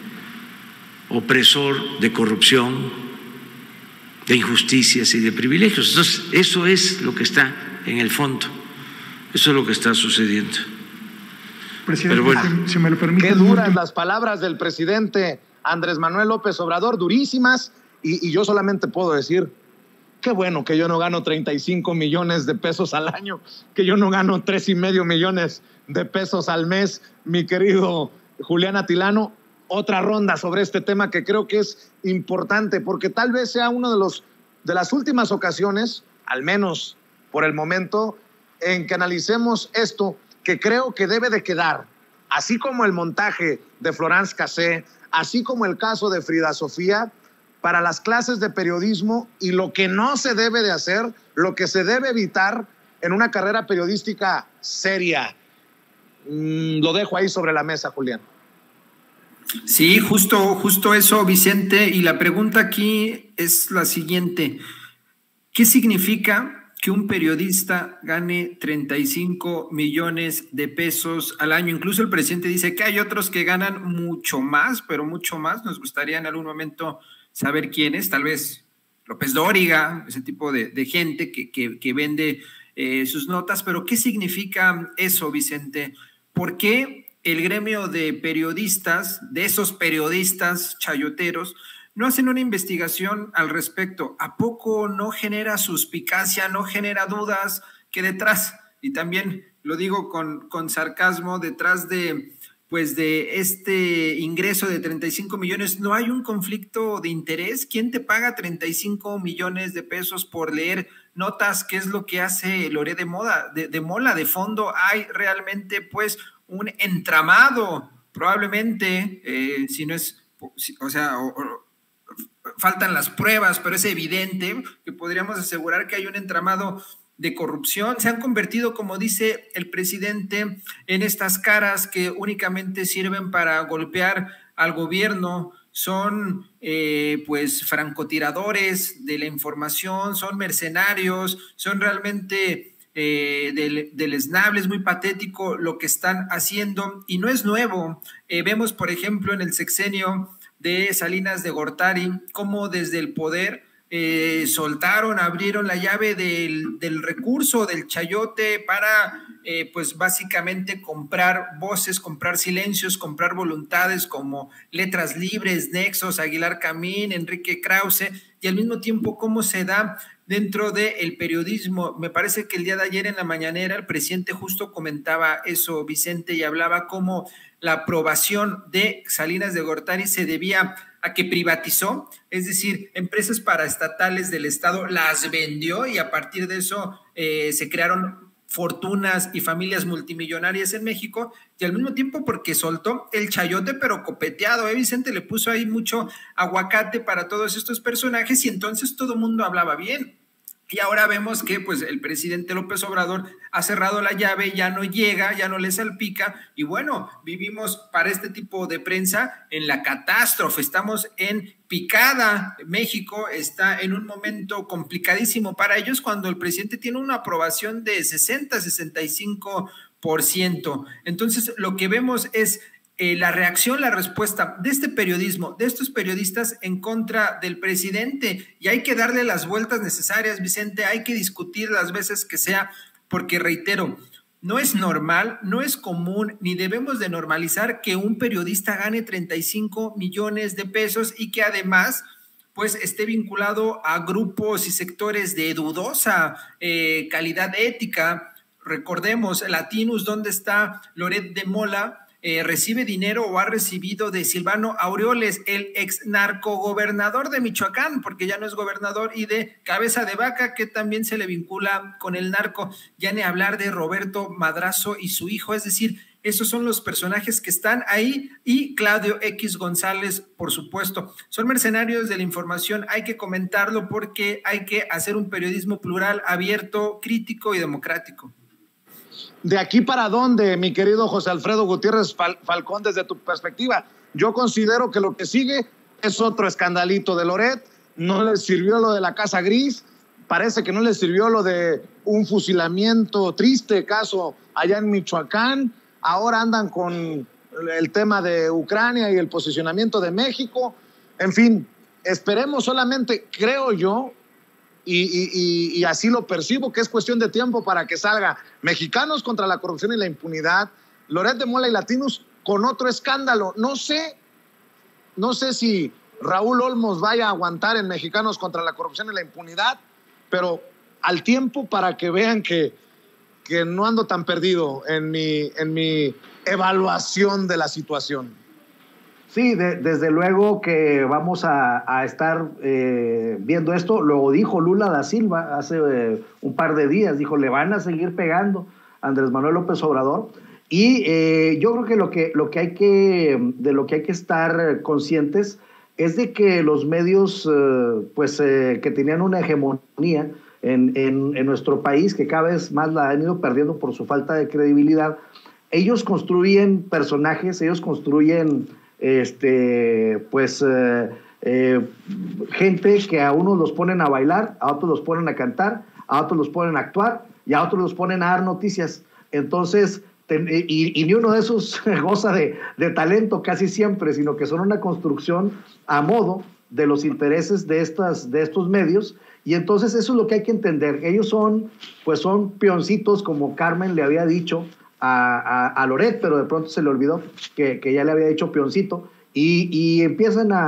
opresor de corrupción, de injusticias y de privilegios. Entonces, eso es lo que está en el fondo. Eso es lo que está sucediendo. Presidente, Pero bueno, si, si me lo permite. Qué duras las palabras del presidente Andrés Manuel López Obrador, durísimas, y, y yo solamente puedo decir, qué bueno que yo no gano treinta y cinco millones de pesos al año, que yo no gano tres y medio millones de pesos al mes, mi querido Julián Atilano. Otra ronda sobre este tema que creo que es importante, porque tal vez sea uno de los de las últimas ocasiones, al menos por el momento, en que analicemos esto, que creo que debe de quedar, así como el montaje de Florence Cassé, así como el caso de Frida Sofía, para las clases de periodismo y lo que no se debe de hacer, lo que se debe evitar en una carrera periodística seria. Mm, lo dejo ahí sobre la mesa, Julián. Sí, justo, justo eso, Vicente. Y la pregunta aquí es la siguiente. ¿Qué significa que un periodista gane treinta y cinco millones de pesos al año? Incluso el presidente dice que hay otros que ganan mucho más, pero mucho más. Nos gustaría en algún momento saber quiénes, tal vez López Dóriga, ese tipo de, de gente que, que, que vende eh, sus notas. Pero ¿qué significa eso, Vicente? ¿Por qué el gremio de periodistas, de esos periodistas chayoteros, no hacen una investigación al respecto? ¿A poco no genera suspicacia, no genera dudas que detrás, y también lo digo con, con sarcasmo, detrás de, pues de este ingreso de treinta y cinco millones, no hay un conflicto de interés? ¿Quién te paga treinta y cinco millones de pesos por leer notas? ¿Qué es lo que hace Loret de, Moda, de, de Mola? De fondo hay realmente pues un entramado, probablemente, eh, si no es, o sea, o, o, faltan las pruebas, pero es evidente que podríamos asegurar que hay un entramado de corrupción. Se han convertido, como dice el presidente, en estas caras que únicamente sirven para golpear al gobierno. Son eh, pues francotiradores de la información, son mercenarios, son realmente eh, del, del esnable. Es muy patético lo que están haciendo y no es nuevo. Eh, vemos, por ejemplo, en el sexenio de Salinas de Gortari, cómo desde el poder eh, soltaron, abrieron la llave del, del recurso del chayote para, eh, pues básicamente comprar voces, comprar silencios, comprar voluntades como Letras Libres, Nexos, Aguilar Camín, Enrique Krause, y al mismo tiempo cómo se da dentro del periodismo. Me parece que el día de ayer en la mañanera el presidente justo comentaba eso, Vicente, y hablaba cómo la aprobación de Salinas de Gortari se debía a que privatizó, es decir, empresas paraestatales del Estado las vendió y a partir de eso eh, se crearon fortunas y familias multimillonarias en México, y al mismo tiempo porque soltó el chayote pero copeteado, ¿eh, Vicente? Le puso ahí mucho aguacate para todos estos personajes y entonces todo el mundo hablaba bien. Y ahora vemos que pues el presidente López Obrador ha cerrado la llave, ya no llega, ya no le salpica, y bueno, vivimos para este tipo de prensa en la catástrofe, estamos en picada. México está en un momento complicadísimo para ellos cuando el presidente tiene una aprobación de sesenta, sesenta y cinco por ciento. Entonces lo que vemos es Eh, la reacción, la respuesta de este periodismo, de estos periodistas en contra del presidente, y hay que darle las vueltas necesarias, Vicente, hay que discutir las veces que sea, porque reitero, no es normal, no es común, ni debemos de normalizar que un periodista gane treinta y cinco millones de pesos y que además pues esté vinculado a grupos y sectores de dudosa eh, calidad ética. Recordemos, Latinus, ¿dónde está Loret de Mola? Eh, recibe dinero o ha recibido de Silvano Aureoles, el ex narcogobernador de Michoacán, porque ya no es gobernador, y de Cabeza de Vaca, que también se le vincula con el narco, ya ni hablar de Roberto Madrazo y su hijo. Es decir, esos son los personajes que están ahí, y Claudio X González, por supuesto. Son mercenarios de la información, hay que comentarlo porque hay que hacer un periodismo plural, abierto, crítico y democrático. ¿De aquí para dónde, mi querido José Alfredo Gutiérrez Fal- Falcón, desde tu perspectiva? Yo considero que lo que sigue es otro escandalito de Loret. No les sirvió lo de la Casa Gris, parece que no les sirvió lo de un fusilamiento, triste caso allá en Michoacán. Ahora andan con el tema de Ucrania y el posicionamiento de México. En fin, esperemos solamente, creo yo, y, y, y, y así lo percibo, que es cuestión de tiempo para que salga Mexicanos contra la corrupción y la impunidad, Loret de Mola y Latinos con otro escándalo. No sé, no sé si Raúl Olmos vaya a aguantar en Mexicanos contra la corrupción y la impunidad, pero al tiempo para que vean que, que no ando tan perdido en mi, en mi evaluación de la situación. Sí, de, desde luego que vamos a, a estar eh, viendo esto. Lo dijo Lula da Silva hace eh, un par de días, dijo, le van a seguir pegando a Andrés Manuel López Obrador. Y eh, yo creo que lo que, lo que hay que, de lo que hay que estar conscientes es de que los medios eh, pues, eh, que tenían una hegemonía en, en, en nuestro país, que cada vez más la han ido perdiendo por su falta de credibilidad, ellos construyen personajes, ellos construyen este, pues, eh, eh, gente que a unos los ponen a bailar, a otros los ponen a cantar, a otros los ponen a actuar y a otros los ponen a dar noticias. Entonces, ten, y, y ni uno de esos goza de, de talento casi siempre, sino que son una construcción a modo de los intereses de, estas, de estos medios. Y entonces eso es lo que hay que entender. Ellos son, pues son peoncitos, como Carmen le había dicho a, a, a Loret, pero de pronto se le olvidó que, que ya le había dicho peoncito, y, y empiezan a,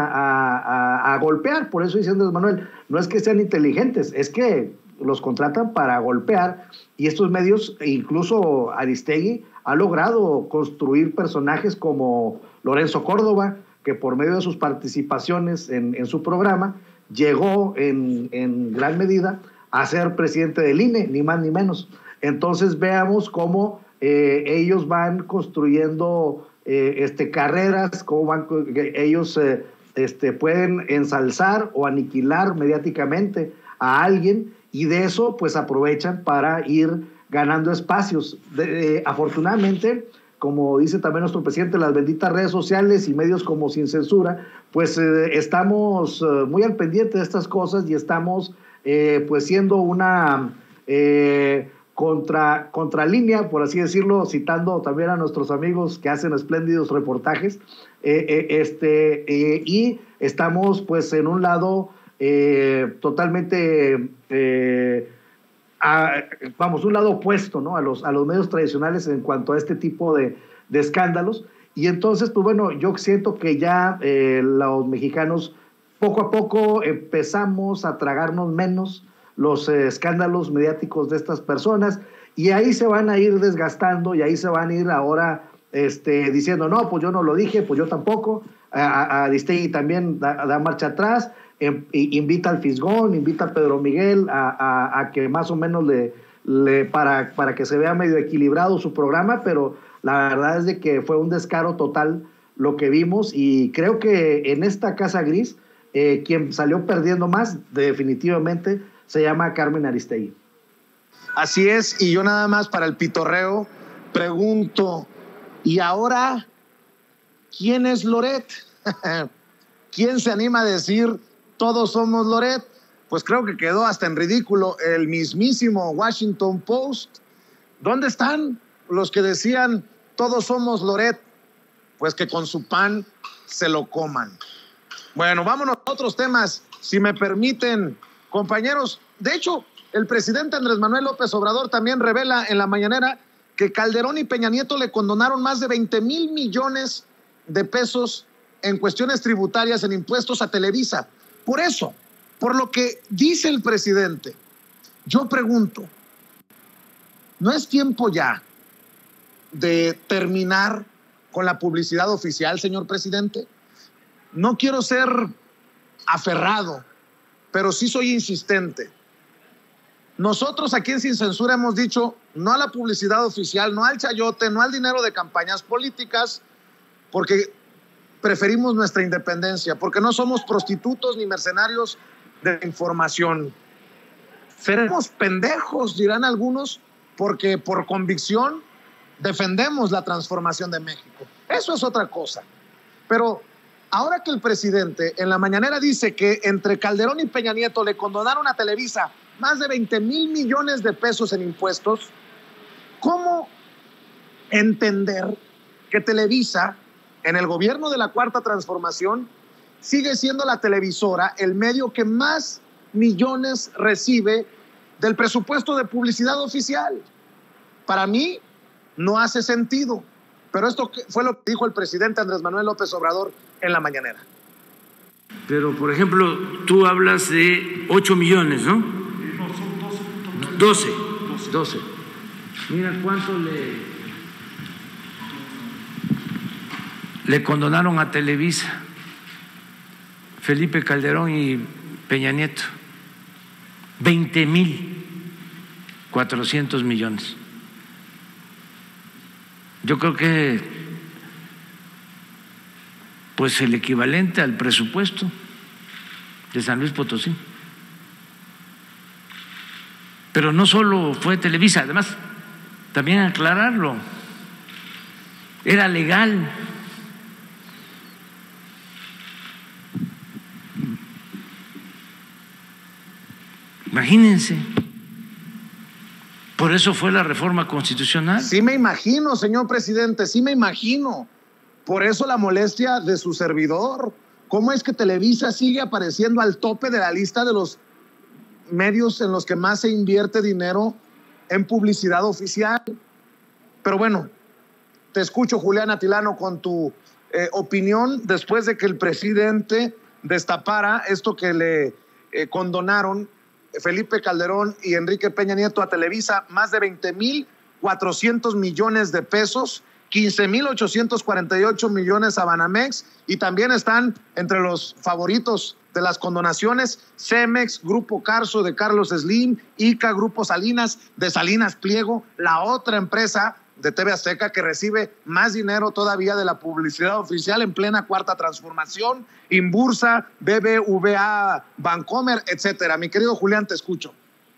a, a golpear. Por eso dice Andrés Manuel, no es que sean inteligentes, es que los contratan para golpear, y estos medios, incluso Aristegui, ha logrado construir personajes como Lorenzo Córdoba, que por medio de sus participaciones en, en su programa, llegó en, en gran medida a ser presidente del I N E, ni más ni menos. Entonces veamos cómo eh, ellos van construyendo eh, este, carreras, cómo van, ellos eh, este, pueden ensalzar o aniquilar mediáticamente a alguien, y de eso pues aprovechan para ir ganando espacios. De, eh, afortunadamente, como dice también nuestro presidente, las benditas redes sociales y medios como Sin Censura, pues eh, estamos eh, muy al pendiente de estas cosas, y estamos eh, pues siendo una eh, contra, contralínea, por así decirlo, citando también a nuestros amigos que hacen espléndidos reportajes, eh, eh, este, eh, y estamos pues en un lado eh, totalmente... Eh, A, vamos, un lado opuesto, ¿no? a, los, a los medios tradicionales en cuanto a este tipo de, de escándalos. Y entonces, pues bueno, yo siento que ya eh, los mexicanos poco a poco empezamos a tragarnos menos los eh, escándalos mediáticos de estas personas, y ahí se van a ir desgastando, y ahí se van a ir ahora este, diciendo, no, pues yo no lo dije, pues yo tampoco. A Aristegui también da, da marcha atrás, eh, invita al Fisgón, invita a Pedro Miguel a, a, a que más o menos le, le para, para que se vea medio equilibrado su programa, pero la verdad es de que fue un descaro total lo que vimos, y creo que en esta Casa Gris eh, quien salió perdiendo más definitivamente se llama Carmen Aristegui. Así es, y yo nada más para el pitorreo pregunto, ¿y ahora quién es Loret? ¿Quién se anima a decir todos somos Loret? Pues creo que quedó hasta en ridículo el mismísimo Washington Post. ¿Dónde están los que decían todos somos Loret? Pues que con su pan se lo coman. Bueno, vámonos a otros temas, si me permiten, compañeros. De hecho, el presidente Andrés Manuel López Obrador también revela en la mañanera que Calderón y Peña Nieto le condonaron más de veinte mil millones de pesos en cuestiones tributarias, en impuestos a Televisa. Por eso, por lo que dice el presidente, yo pregunto, ¿no es tiempo ya de terminar con la publicidad oficial, señor presidente? No quiero ser aferrado, pero sí soy insistente. Nosotros aquí en Sin Censura hemos dicho no a la publicidad oficial, no al chayote, no al dinero de campañas políticas, porque preferimos nuestra independencia, porque no somos prostitutos ni mercenarios de información. Seremos pendejos, dirán algunos, porque por convicción defendemos la transformación de México. Eso es otra cosa. Pero ahora que el presidente en la mañanera dice que entre Calderón y Peña Nieto le condonaron a Televisa más de veinte mil millones de pesos en impuestos, ¿cómo entender que Televisa, en el gobierno de la Cuarta Transformación, sigue siendo la televisora, el medio que más millones recibe del presupuesto de publicidad oficial? Para mí no hace sentido, pero esto fue lo que dijo el presidente Andrés Manuel López Obrador en la mañanera. Pero, por ejemplo, tú hablas de ocho millones, ¿no? No, son doce. doce. doce. Mira cuánto le, le condonaron a Televisa, Felipe Calderón y Peña Nieto. veinte mil cuatrocientos millones. Yo creo que pues el equivalente al presupuesto de San Luis Potosí. Pero no solo fue Televisa, además, también aclararlo, era legal. Imagínense. Por eso fue la reforma constitucional. Sí me imagino, señor presidente, sí me imagino. Por eso la molestia de su servidor. ¿Cómo es que Televisa sigue apareciendo al tope de la lista de los medios en los que más se invierte dinero en publicidad oficial? Pero bueno, te escucho, Julián Atilano, con tu eh, opinión después de que el presidente destapara esto que le eh, condonaron Felipe Calderón y Enrique Peña Nieto a Televisa, más de veinte mil cuatrocientos millones de pesos, quince mil ochocientos cuarenta y ocho millones a Banamex, y también están entre los favoritos de las condonaciones Cemex, Grupo Carso de Carlos Slim, I C A, Grupo Salinas de Salinas Pliego, la otra empresa de T V Azteca que recibe más dinero todavía de la publicidad oficial en plena cuarta transformación, Inbursa, B B V A, Bancomer, etcétera. Mi querido Julián, te escucho.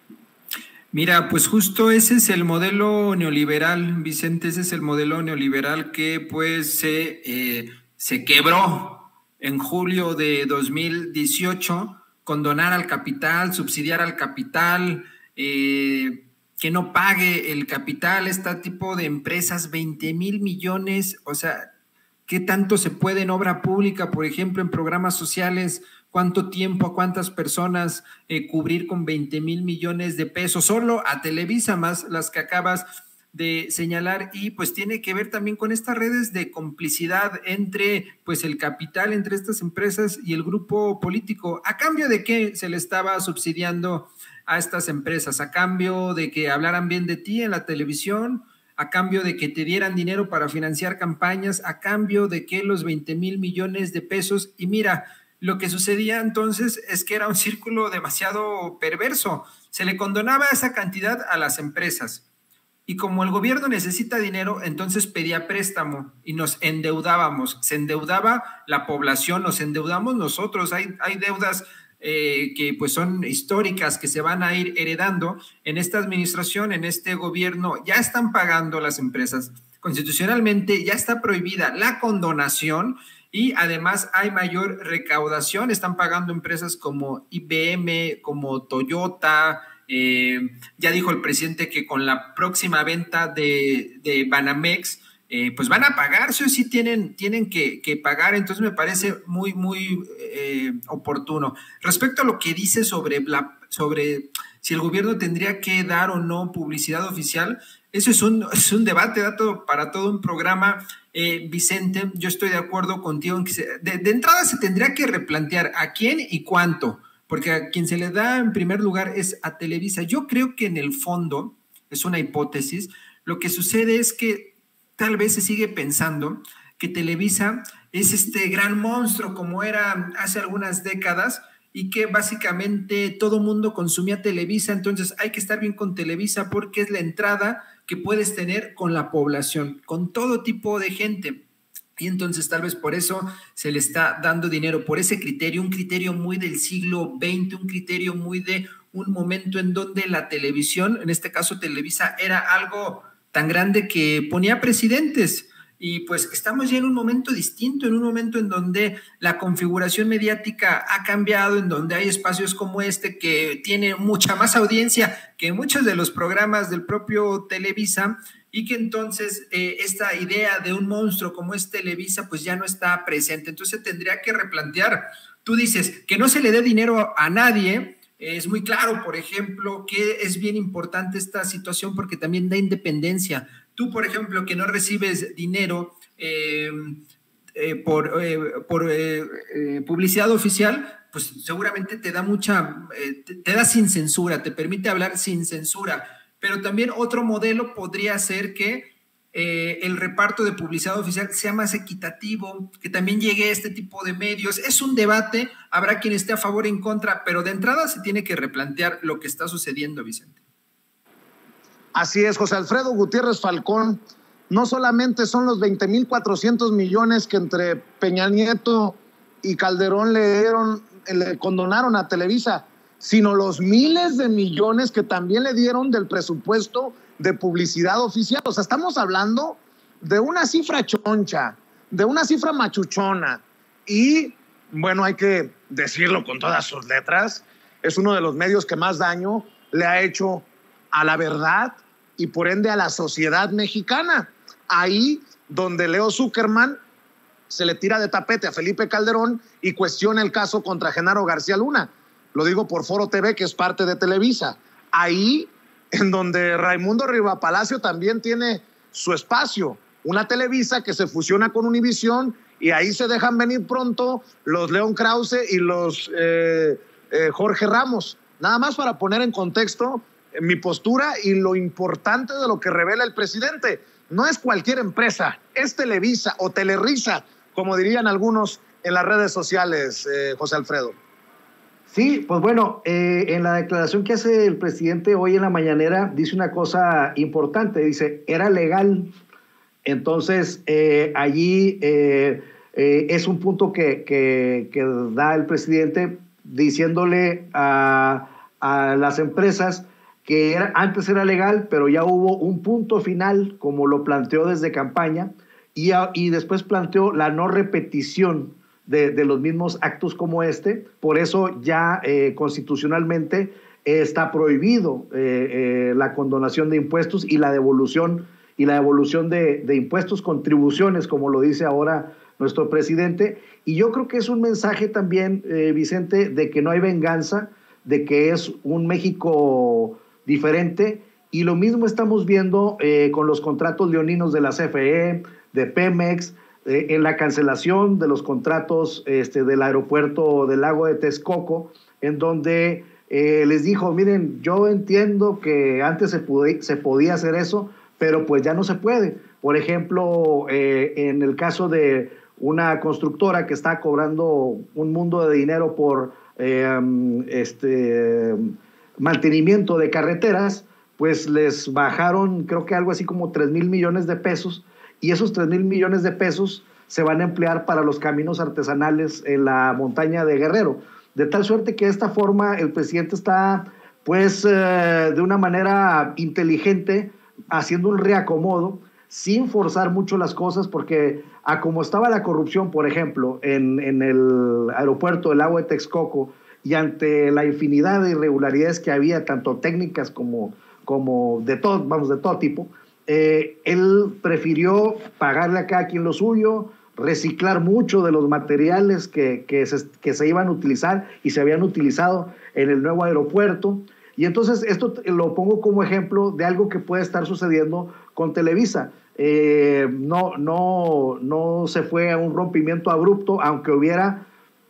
Mira, pues justo ese es el modelo neoliberal, Vicente, ese es el modelo neoliberal que pues se, eh, se quebró en julio de dos mil dieciocho, condonar al capital, subsidiar al capital, eh, que no pague el capital, este tipo de empresas, veinte mil millones, o sea, ¿qué tanto se puede en obra pública, por ejemplo, en programas sociales? ¿Cuánto tiempo, a cuántas personas eh, cubrir con veinte mil millones de pesos? Solo a Televisa, más las que acabas de señalar, y pues tiene que ver también con estas redes de complicidad entre pues el capital, entre estas empresas y el grupo político. ¿A cambio de qué se le estaba subsidiando a estas empresas? ¿A cambio de que hablaran bien de ti en la televisión? ¿A cambio de que te dieran dinero para financiar campañas? ¿A cambio de que los veinte mil millones de pesos? Y mira, lo que sucedía entonces es que era un círculo demasiado perverso. Se le condonaba esa cantidad a las empresas. Y como el gobierno necesita dinero, entonces pedía préstamo y nos endeudábamos. Se endeudaba la población, nos endeudamos nosotros. Hay, hay deudas eh, que pues son históricas, que se van a ir heredando. En esta administración, en este gobierno, ya están pagando las empresas. Constitucionalmente ya está prohibida la condonación y además hay mayor recaudación. Están pagando empresas como I B M, como Toyota. Eh, ya dijo el presidente que con la próxima venta de, de Banamex, eh, pues van a pagar, sí o sí tienen, tienen que, que pagar. Entonces me parece muy, muy eh, oportuno. Respecto a lo que dice sobre, la, sobre si el gobierno tendría que dar o no publicidad oficial, eso es un, es un debate dato para todo un programa, eh, Vicente. Yo estoy de acuerdo contigo en que se, de, de entrada se tendría que replantear a quién y cuánto, porque a quien se le da en primer lugar es a Televisa. Yo creo que en el fondo, es una hipótesis, lo que sucede es que tal vez se sigue pensando que Televisa es este gran monstruo como era hace algunas décadas y que básicamente todo mundo consumía Televisa, entonces hay que estar bien con Televisa porque es la entrada que puedes tener con la población, con todo tipo de gente. Y entonces tal vez por eso se le está dando dinero, por ese criterio, un criterio muy del siglo veinte, un criterio muy de un momento en donde la televisión, en este caso Televisa, era algo tan grande que ponía presidentes. Y pues estamos ya en un momento distinto, en un momento en donde la configuración mediática ha cambiado, en donde hay espacios como este que tiene mucha más audiencia que muchos de los programas del propio Televisa, y que entonces eh, esta idea de un monstruo como es Televisa pues ya no está presente. Entonces tendría que replantear. Tú dices que no se le dé dinero a nadie, Es muy claro, por ejemplo, que es bien importante esta situación porque también da independencia. Tú, por ejemplo, que no recibes dinero eh, eh, por, eh, por eh, eh, publicidad oficial, pues seguramente te da mucha, eh, te, te da sin censura, te permite hablar sin censura. Pero también otro modelo podría ser que Eh, el reparto de publicidad oficial sea más equitativo, que también llegue a este tipo de medios. Es un debate, habrá quien esté a favor y en contra, pero de entrada se tiene que replantear lo que está sucediendo, Vicente. Así es, José Alfredo Gutiérrez Falcón, no solamente son los veinte mil cuatrocientos millones que entre Peña Nieto y Calderón le dieron, le condonaron a Televisa, sino los miles de millones que también le dieron del presupuesto de publicidad oficial. O sea, estamos hablando de una cifra choncha, de una cifra machuchona. Y, bueno, hay que decirlo con todas sus letras, es uno de los medios que más daño le ha hecho a la verdad y por ende a la sociedad mexicana. Ahí donde Leo Zuckerman se le tira de tapete a Felipe Calderón y cuestiona el caso contra Genaro García Luna. Lo digo por Foro T V, que es parte de Televisa. Ahí en donde Raimundo Rivapalacio también tiene su espacio, una Televisa que se fusiona con Univisión y ahí se dejan venir pronto los León Krause y los eh, eh, Jorge Ramos. Nada más para poner en contexto eh, mi postura y lo importante de lo que revela el presidente. No es cualquier empresa, es Televisa o Telerisa, como dirían algunos en las redes sociales, eh, José Alfredo. Sí, pues bueno, eh, en la declaración que hace el presidente hoy en la mañanera dice una cosa importante, dice, era legal. Entonces, eh, allí eh, eh, es un punto que, que, que da el presidente diciéndole a, a las empresas que era, antes era legal, pero ya hubo un punto final, como lo planteó desde campaña, y, a, y después planteó la no repetición De, de los mismos actos como este. Por eso ya eh, constitucionalmente eh, está prohibido eh, eh, la condonación de impuestos y la devolución y la devolución de, de impuestos, contribuciones, como lo dice ahora nuestro presidente. Y yo creo que es un mensaje también, eh, Vicente, de que no hay venganza, de que es un México diferente. Y lo mismo estamos viendo eh, con los contratos leoninos de la C F E, de Pemex, Eh, en la cancelación de los contratos este, del aeropuerto del lago de Texcoco, en donde eh, les dijo, miren, yo entiendo que antes se, pude, se podía hacer eso, pero pues ya no se puede. Por ejemplo, eh, en el caso de una constructora que está cobrando un mundo de dinero por eh, este, mantenimiento de carreteras, pues les bajaron creo que algo así como tres mil millones de pesos, y esos tres mil millones de pesos se van a emplear para los caminos artesanales en la montaña de Guerrero. De tal suerte que de esta forma el presidente está, pues, eh, de una manera inteligente, haciendo un reacomodo, sin forzar mucho las cosas, porque a como estaba la corrupción, por ejemplo, en, en el aeropuerto del lago de Texcoco, y ante la infinidad de irregularidades que había, tanto técnicas como, como de todo, vamos, de todo tipo, Eh, él prefirió pagarle a cada quien lo suyo, reciclar mucho de los materiales que, que, se, que se iban a utilizar y se habían utilizado en el nuevo aeropuerto. Y entonces esto lo pongo como ejemplo de algo que puede estar sucediendo con Televisa. Eh, no, no, no se fue a un rompimiento abrupto, aunque hubiera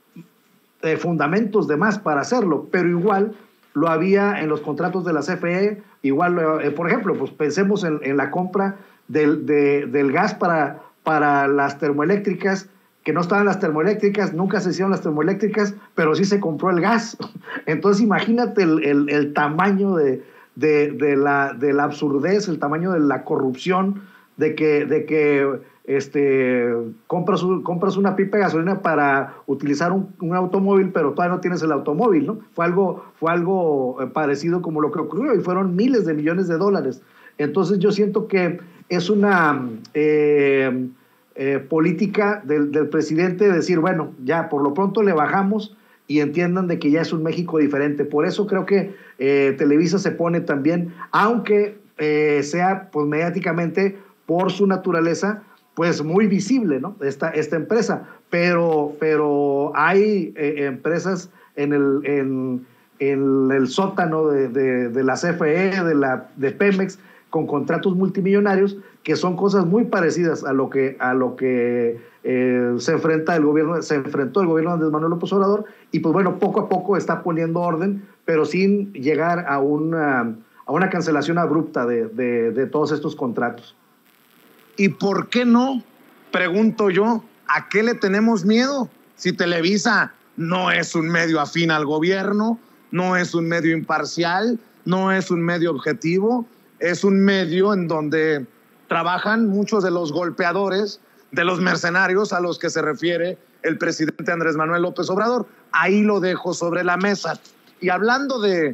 eh, fundamentos de más para hacerlo, pero igual lo había en los contratos de la C F E. Igual, eh, por ejemplo, pues pensemos en, en la compra del, de, del gas para, para las termoeléctricas, que no estaban las termoeléctricas, nunca se hicieron las termoeléctricas, pero sí se compró el gas. Entonces imagínate el, el, el tamaño de, de, de, la, de la absurdez, el tamaño de la corrupción, de que, de que este, compras, compras una pipa de gasolina para utilizar un, un automóvil, pero todavía no tienes el automóvil, ¿no? Fue algo, fue algo parecido como lo que ocurrió, y fueron miles de millones de dólares. Entonces yo siento que es una eh, eh, política del, del presidente decir, bueno, ya por lo pronto le bajamos y entiendan de que ya es un México diferente. Por eso creo que eh, Televisa se pone también, aunque eh, sea pues mediáticamente, por su naturaleza, pues muy visible, ¿no? Esta, esta empresa, pero, pero hay eh, empresas en el, en, en el sótano de, de, de la C F E, de, la, de Pemex, con contratos multimillonarios, que son cosas muy parecidas a lo que, a lo que eh, se enfrenta el gobierno, se enfrentó el gobierno de Andrés Manuel López Obrador, y pues bueno, poco a poco está poniendo orden, pero sin llegar a una, a una cancelación abrupta de, de, de todos estos contratos. ¿Y por qué no? Pregunto yo, ¿a qué le tenemos miedo? Si Televisa no es un medio afín al gobierno, no es un medio imparcial, no es un medio objetivo, es un medio en donde trabajan muchos de los golpeadores, de los mercenarios a los que se refiere el presidente Andrés Manuel López Obrador. Ahí lo dejo sobre la mesa. Y hablando de,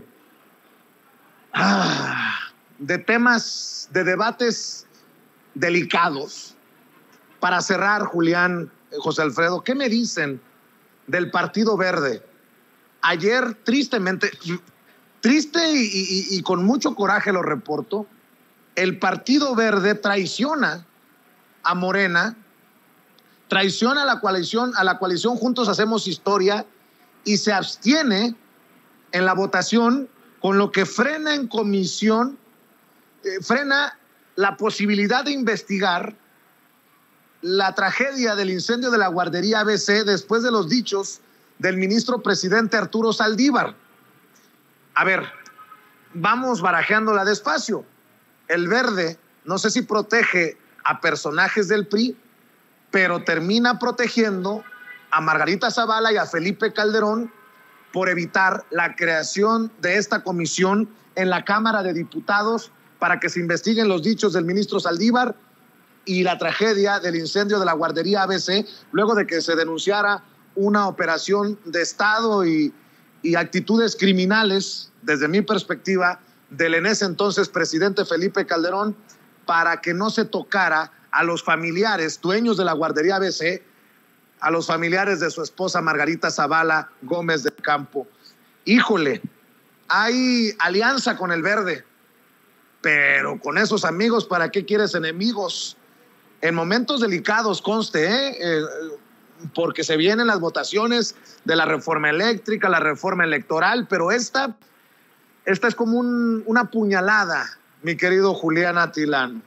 ah, de temas, de debates delicados, para cerrar, Julián, José Alfredo, ¿qué me dicen del Partido Verde? Ayer, tristemente, triste y, y, y con mucho coraje lo reporto, el Partido Verde traiciona a Morena, traiciona a la coalición, a la coalición Juntos Hacemos Historia, y se abstiene en la votación, con lo que frena en comisión, eh, frena la posibilidad de investigar la tragedia del incendio de la guardería A B C después de los dichos del ministro presidente Arturo Saldívar. A ver, vamos barajeándola despacio. El Verde, no sé si protege a personajes del P R I, pero termina protegiendo a Margarita Zavala y a Felipe Calderón por evitar la creación de esta comisión en la Cámara de Diputados para que se investiguen los dichos del ministro Saldívar y la tragedia del incendio de la guardería A B C, luego de que se denunciara una operación de Estado y, y actitudes criminales, desde mi perspectiva, del en ese entonces presidente Felipe Calderón, para que no se tocara a los familiares, dueños de la guardería A B C, a los familiares de su esposa Margarita Zavala Gómez del Campo. Híjole, hay alianza con el Verde, pero con esos amigos, ¿para qué quieres enemigos? En momentos delicados, conste, ¿eh? Eh, porque se vienen las votaciones de la reforma eléctrica, la reforma electoral, pero esta, esta es como un, una puñalada, mi querido Julián Atilano.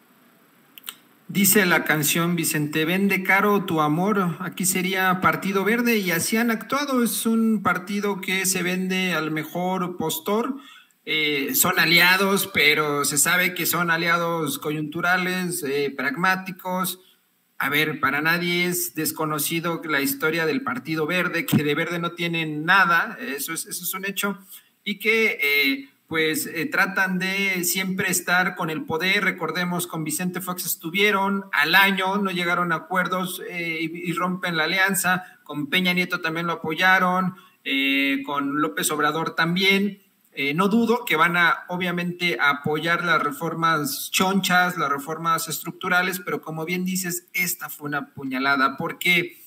Dice la canción, Vicente, vende caro tu amor. Aquí sería Partido Verde, y así han actuado. Es un partido que se vende al mejor postor. Eh, son aliados, pero se sabe que son aliados coyunturales, eh, pragmáticos. A ver, para nadie es desconocido la historia del Partido Verde, que de verde no tienen nada, eso es, eso es un hecho, y que eh, pues eh, tratan de siempre estar con el poder. Recordemos, con Vicente Fox estuvieron al año, no llegaron a acuerdos eh, y, y rompen la alianza. Con Peña Nieto también lo apoyaron, eh, con López Obrador también. Eh, no dudo que van a, obviamente, a apoyar las reformas chonchas, las reformas estructurales, pero como bien dices, esta fue una puñalada, porque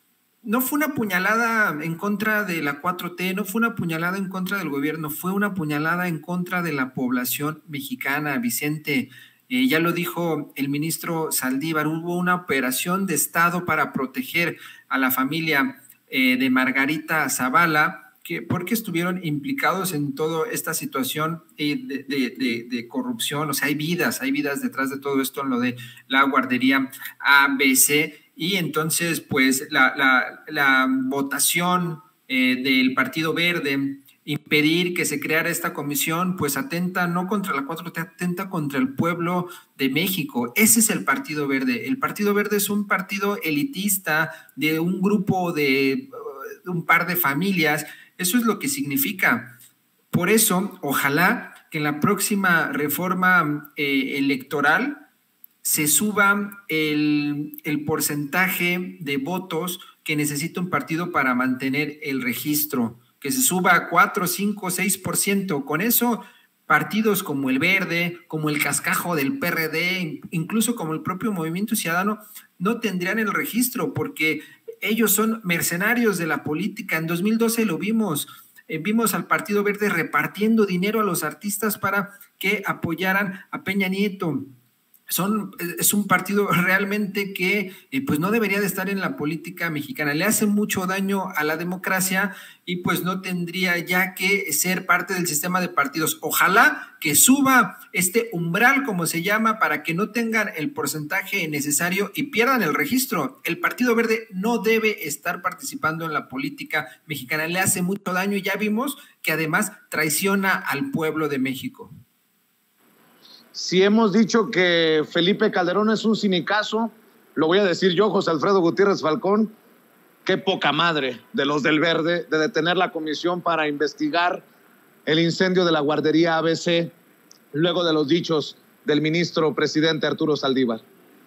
no fue una puñalada en contra de la cuatro T, no fue una puñalada en contra del gobierno, fue una puñalada en contra de la población mexicana, Vicente. Eh, ya lo dijo el ministro Saldívar, hubo una operación de Estado para proteger a la familia eh, de Margarita Zavala, que porque estuvieron implicados en toda esta situación de, de, de, de corrupción. O sea, hay vidas, hay vidas detrás de todo esto en lo de la guardería A B C, y entonces pues la, la, la votación eh, del Partido Verde, impedir que se creara esta comisión, pues atenta no contra la cuatro T, atenta contra el pueblo de México. Ese es el Partido Verde. El Partido Verde es un partido elitista de un grupo de uh, un par de familias. Eso es lo que significa. Por eso, ojalá que en la próxima reforma eh, electoral se suba el, el porcentaje de votos que necesita un partido para mantener el registro, que se suba a cuatro, cinco, seis por ciento. Con eso, partidos como el Verde, como el Cascajo del P R D, incluso como el propio Movimiento Ciudadano, no tendrían el registro, porque ellos son mercenarios de la política. En dos mil doce lo vimos, eh, vimos al Partido Verde repartiendo dinero a los artistas para que apoyaran a Peña Nieto. Son, es un partido realmente que eh, pues no debería de estar en la política mexicana, le hace mucho daño a la democracia y pues no tendría ya que ser parte del sistema de partidos. Ojalá que suba este umbral, como se llama, para que no tengan el porcentaje necesario y pierdan el registro. El Partido Verde no debe estar participando en la política mexicana, le hace mucho daño y ya vimos que además traiciona al pueblo de México. Si hemos dicho que Felipe Calderón es un sinicazo, lo voy a decir yo, José Alfredo Gutiérrez Falcón, qué poca madre de los del Verde de detener la comisión para investigar el incendio de la guardería A B C, luego de los dichos del ministro presidente Arturo Saldívar.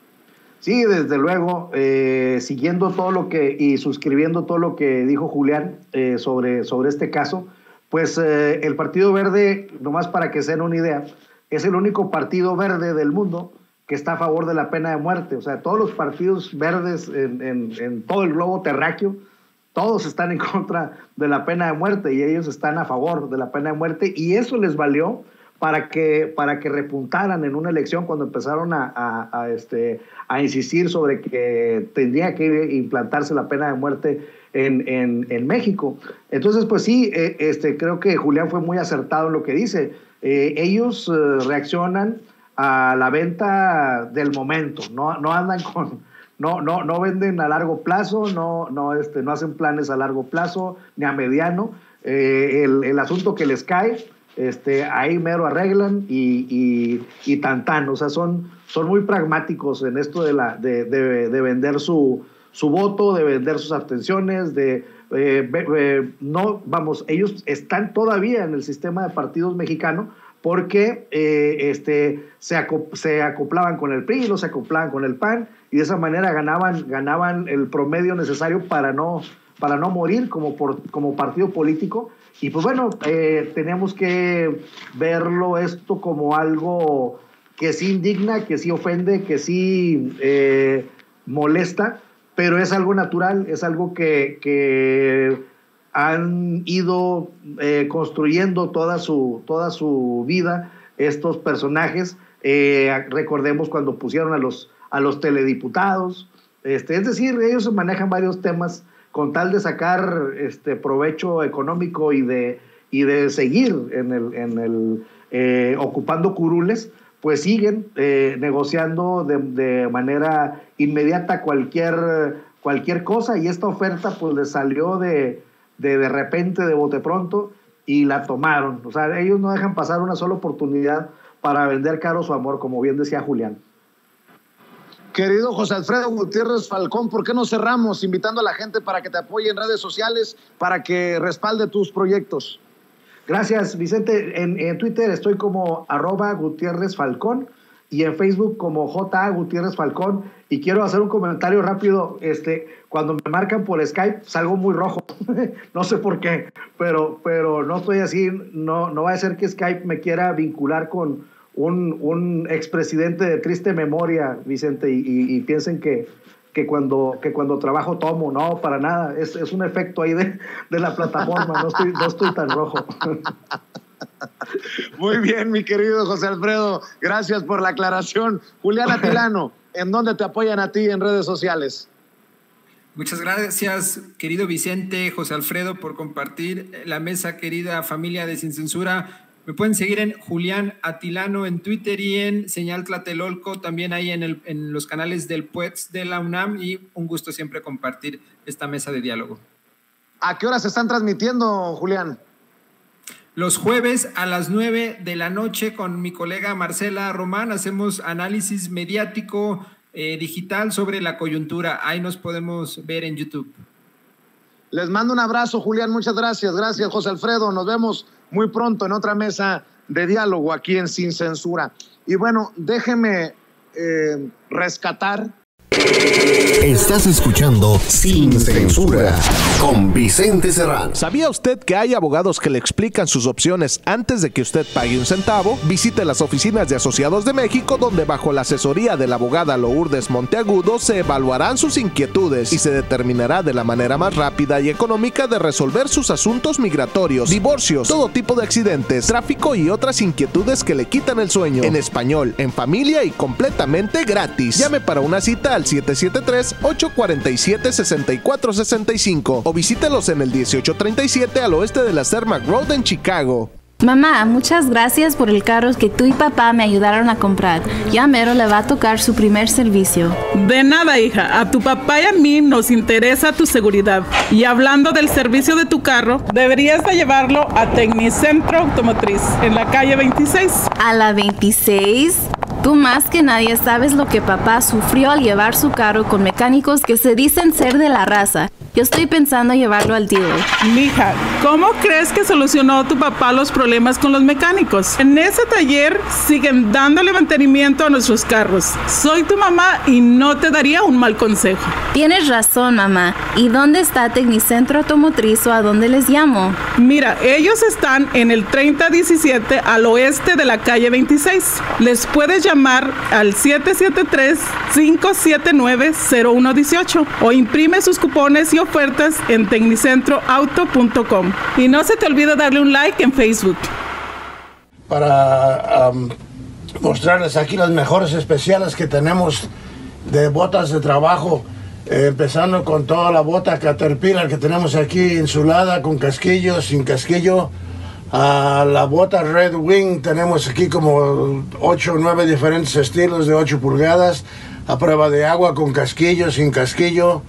Sí, desde luego, eh, siguiendo todo lo que y suscribiendo todo lo que dijo Julián eh, sobre, sobre este caso, pues eh, el Partido Verde, nomás para que se den una idea, es el único partido verde del mundo que está a favor de la pena de muerte. O sea, todos los partidos verdes en, en, en todo el globo terráqueo, todos están en contra de la pena de muerte y ellos están a favor de la pena de muerte, y eso les valió para que, para que repuntaran en una elección cuando empezaron a, a, a, este, a insistir sobre que tendría que implantarse la pena de muerte en, en, en México. Entonces, pues sí, eh, este, creo que Julián fue muy acertado en lo que dice. Eh, ellos eh, reaccionan a la venta del momento, no, no andan con, no, no, no venden a largo plazo, no, no, este, no hacen planes a largo plazo ni a mediano. Eh, el, el asunto que les cae, este, ahí mero arreglan y, y, y tan tan, o sea, son, son muy pragmáticos en esto de, la, de, de, de vender su, su voto, de vender sus abstenciones, de Eh, eh, no, vamos, ellos están todavía en el sistema de partidos mexicano porque eh, este, se, acop se acoplaban con el P R I, no se acoplaban con el P A N, y de esa manera ganaban, ganaban el promedio necesario para no, para no morir como, por, como partido político. Y pues bueno, eh, tenemos que verlo esto como algo que sí indigna, que sí ofende, que sí eh, molesta, pero es algo natural, es algo que, que han ido eh, construyendo toda su, toda su vida estos personajes. Eh, recordemos cuando pusieron a los, a los telediputados, este, es decir, ellos manejan varios temas con tal de sacar este, provecho económico y de, y de seguir en el, en el, eh, ocupando curules, pues siguen eh, negociando de, de manera inmediata cualquier, cualquier cosa, y esta oferta pues les salió de, de de repente, de bote pronto, y la tomaron. O sea, ellos no dejan pasar una sola oportunidad para vender caro su amor, como bien decía Julián. Querido José Alfredo Gutiérrez Falcón, ¿por qué no cerramos invitando a la gente para que te apoye en redes sociales, para que respalde tus proyectos? Gracias, Vicente. En, en Twitter estoy como arroba Gutiérrez Falcón y en Facebook como J A Gutiérrez Falcón. Y quiero hacer un comentario rápido. Este, cuando me marcan por Skype salgo muy rojo. No sé por qué, pero, pero no estoy así. No, no va a ser que Skype me quiera vincular con un, un expresidente de triste memoria, Vicente, y, y, y piensen que, que, cuando, que cuando trabajo tomo. No, para nada. Es, es un efecto ahí de, de la plataforma. No estoy, no estoy tan rojo. Muy bien, mi querido José Alfredo. Gracias por la aclaración. Julián Atilano, ¿en dónde te apoyan a ti en redes sociales? Muchas gracias, querido Vicente, José Alfredo, por compartir la mesa, querida familia de Sin Censura. Me pueden seguir en Julián Atilano en Twitter y en Señal Tlatelolco, también ahí en, el, en los canales del P U E T S de la UNAM, y un gusto siempre compartir esta mesa de diálogo. ¿A qué hora se están transmitiendo, Julián? Los jueves a las nueve de la noche con mi colega Marcela Román hacemos análisis mediático eh, digital sobre la coyuntura. Ahí nos podemos ver en YouTube. Les mando un abrazo, Julián. Muchas gracias. Gracias, José Alfredo. Nos vemos muy pronto en otra mesa de diálogo aquí en Sin Censura. Y bueno, déjeme eh, rescatar Estás escuchando Sin Censura con Vicente Serrano. ¿Sabía usted que hay abogados que le explican sus opciones antes de que usted pague un centavo? Visite las oficinas de Asociados de México, donde bajo la asesoría de la abogada Lourdes Monteagudo se evaluarán sus inquietudes y se determinará de la manera más rápida y económica de resolver sus asuntos migratorios, divorcios, todo tipo de accidentes, tráfico y otras inquietudes que le quitan el sueño. En español, en familia y completamente gratis. Llame para una cita al siete siete tres, ocho cuatro siete, seis cuatro seis cinco o visítelos en el dieciocho treinta y siete al oeste de la Cermak Road en Chicago. Mamá, muchas gracias por el carro que tú y papá me ayudaron a comprar. Ya mero le va a tocar su primer servicio. De nada, hija. A tu papá y a mí nos interesa tu seguridad. Y hablando del servicio de tu carro, deberías de llevarlo a Tecnicentro Automotriz, en la calle veintiséis. ¿A la veintiséis? Tú más que nadie sabes lo que papá sufrió al llevar su carro con mecánicos que se dicen ser de la raza. Yo estoy pensando llevarlo al dealer. Mija, ¿cómo crees que solucionó tu papá los problemas con los mecánicos? En ese taller siguen dándole mantenimiento a nuestros carros. Soy tu mamá y no te daría un mal consejo. Tienes razón, mamá. ¿Y dónde está Tecnicentro Automotriz o a dónde les llamo? Mira, ellos están en el treinta diecisiete al oeste de la calle veintiséis. Les puedes llamar al siete siete tres, cinco siete nueve, cero uno uno ocho o imprime sus cupones y ofertas en tecnicentro auto punto com. Y no se te olvide darle un like en Facebook. Para um, mostrarles aquí las mejores especiales que tenemos de botas de trabajo, eh, empezando con toda la bota Caterpillar que tenemos aquí insulada, con casquillo, sin casquillo. Uh, la bota Red Wing tenemos aquí como ocho o nueve diferentes estilos de ocho pulgadas, a prueba de agua, con casquillo, sin casquillo.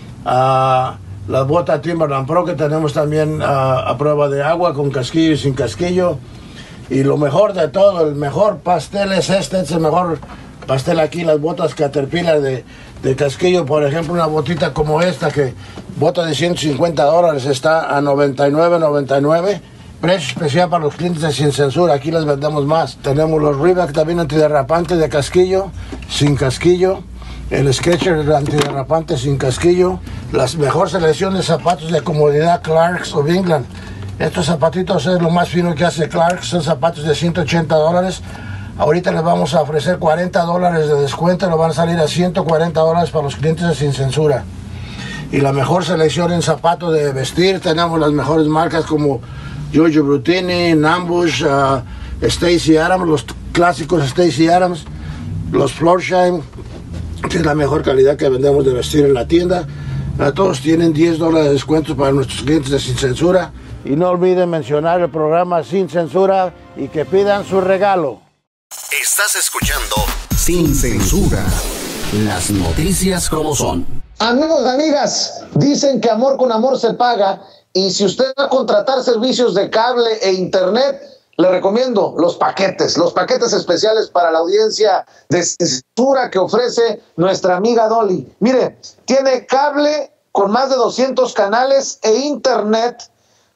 Uh, la bota Timberland Pro que tenemos también uh, a prueba de agua, con casquillo y sin casquillo. Y lo mejor de todo, el mejor pastel es este, es el mejor pastel aquí, las botas Caterpillar de, de casquillo. Por ejemplo, una botita como esta, que bota de ciento cincuenta dólares, está a noventa y nueve noventa y nueve. Precio especial para los clientes de Sin Censura, aquí les vendemos más. Tenemos los Reebok también antiderrapantes de casquillo, sin casquillo. El Skechers antiderrapante sin casquillo. La mejor selección de zapatos de comodidad Clarks of England. Estos zapatitos es lo más fino que hace Clarks, son zapatos de ciento ochenta dólares. Ahorita les vamos a ofrecer cuarenta dólares de descuento, nos van a salir a ciento cuarenta dólares para los clientes de Sin Censura. Y la mejor selección en zapatos de vestir, tenemos las mejores marcas como Giorgio Brutini, Nambush, uh, Stacy Adams, los clásicos Stacy Adams, los Florsheim, que es la mejor calidad que vendemos de vestir en la tienda. Uh, todos tienen diez dólares de descuento para nuestros clientes de Sin Censura. Y no olviden mencionar el programa Sin Censura y que pidan su regalo. Estás escuchando Sin Censura, las noticias como son. Amigos, amigas, dicen que amor con amor se paga. Y si usted va a contratar servicios de cable e internet, le recomiendo los paquetes, los paquetes especiales para la audiencia de censura que ofrece nuestra amiga Dolly. Mire, tiene cable con más de doscientos canales e internet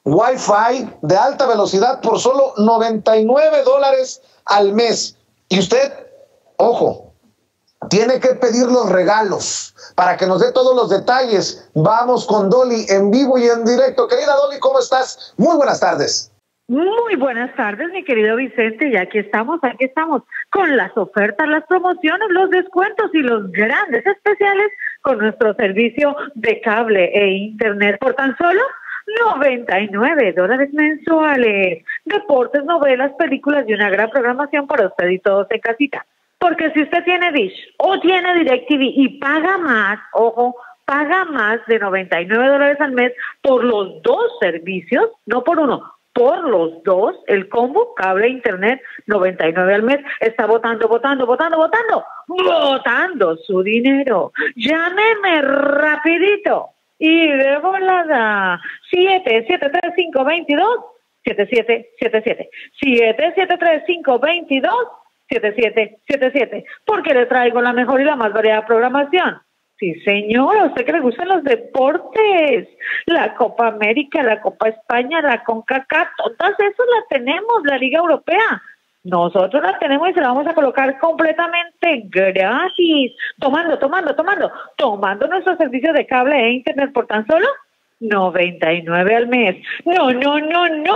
Wi-Fi de alta velocidad por solo noventa y nueve dólares al mes. Y usted, ojo, tiene que pedir los regalos para que nos dé todos los detalles. Vamos con Dolly en vivo y en directo. Querida Dolly, ¿cómo estás? Muy buenas tardes. Muy buenas tardes, mi querido Vicente. Y aquí estamos, aquí estamos con las ofertas, las promociones, los descuentos y los grandes especiales con nuestro servicio de cable e internet por tan solo noventa y nueve dólares mensuales. Deportes, novelas, películas y una gran programación para usted y todos en casita. Porque si usted tiene Dish o tiene DirecTV y paga más, ojo, paga más de noventa y nueve dólares al mes por los dos servicios, no por uno, por los dos, el combo cable e internet noventa y nueve al mes, está votando, votando, votando, votando, votando su dinero. Llámeme rapidito y de volada, siete siete tres cinco dos dos, siete siete siete siete, siete siete tres cinco dos dos, siete siete siete siete, porque le traigo la mejor y la más variada programación. Sí, señor, a usted que le gustan los deportes, la Copa América, la Copa España, la CONCACAF, todas esas las tenemos, la Liga Europea. Nosotros la tenemos y se la vamos a colocar completamente gratis. Tomando, tomando, tomando, tomando nuestro servicio de cable e internet por tan solo noventa y nueve al mes. No, no, no, no.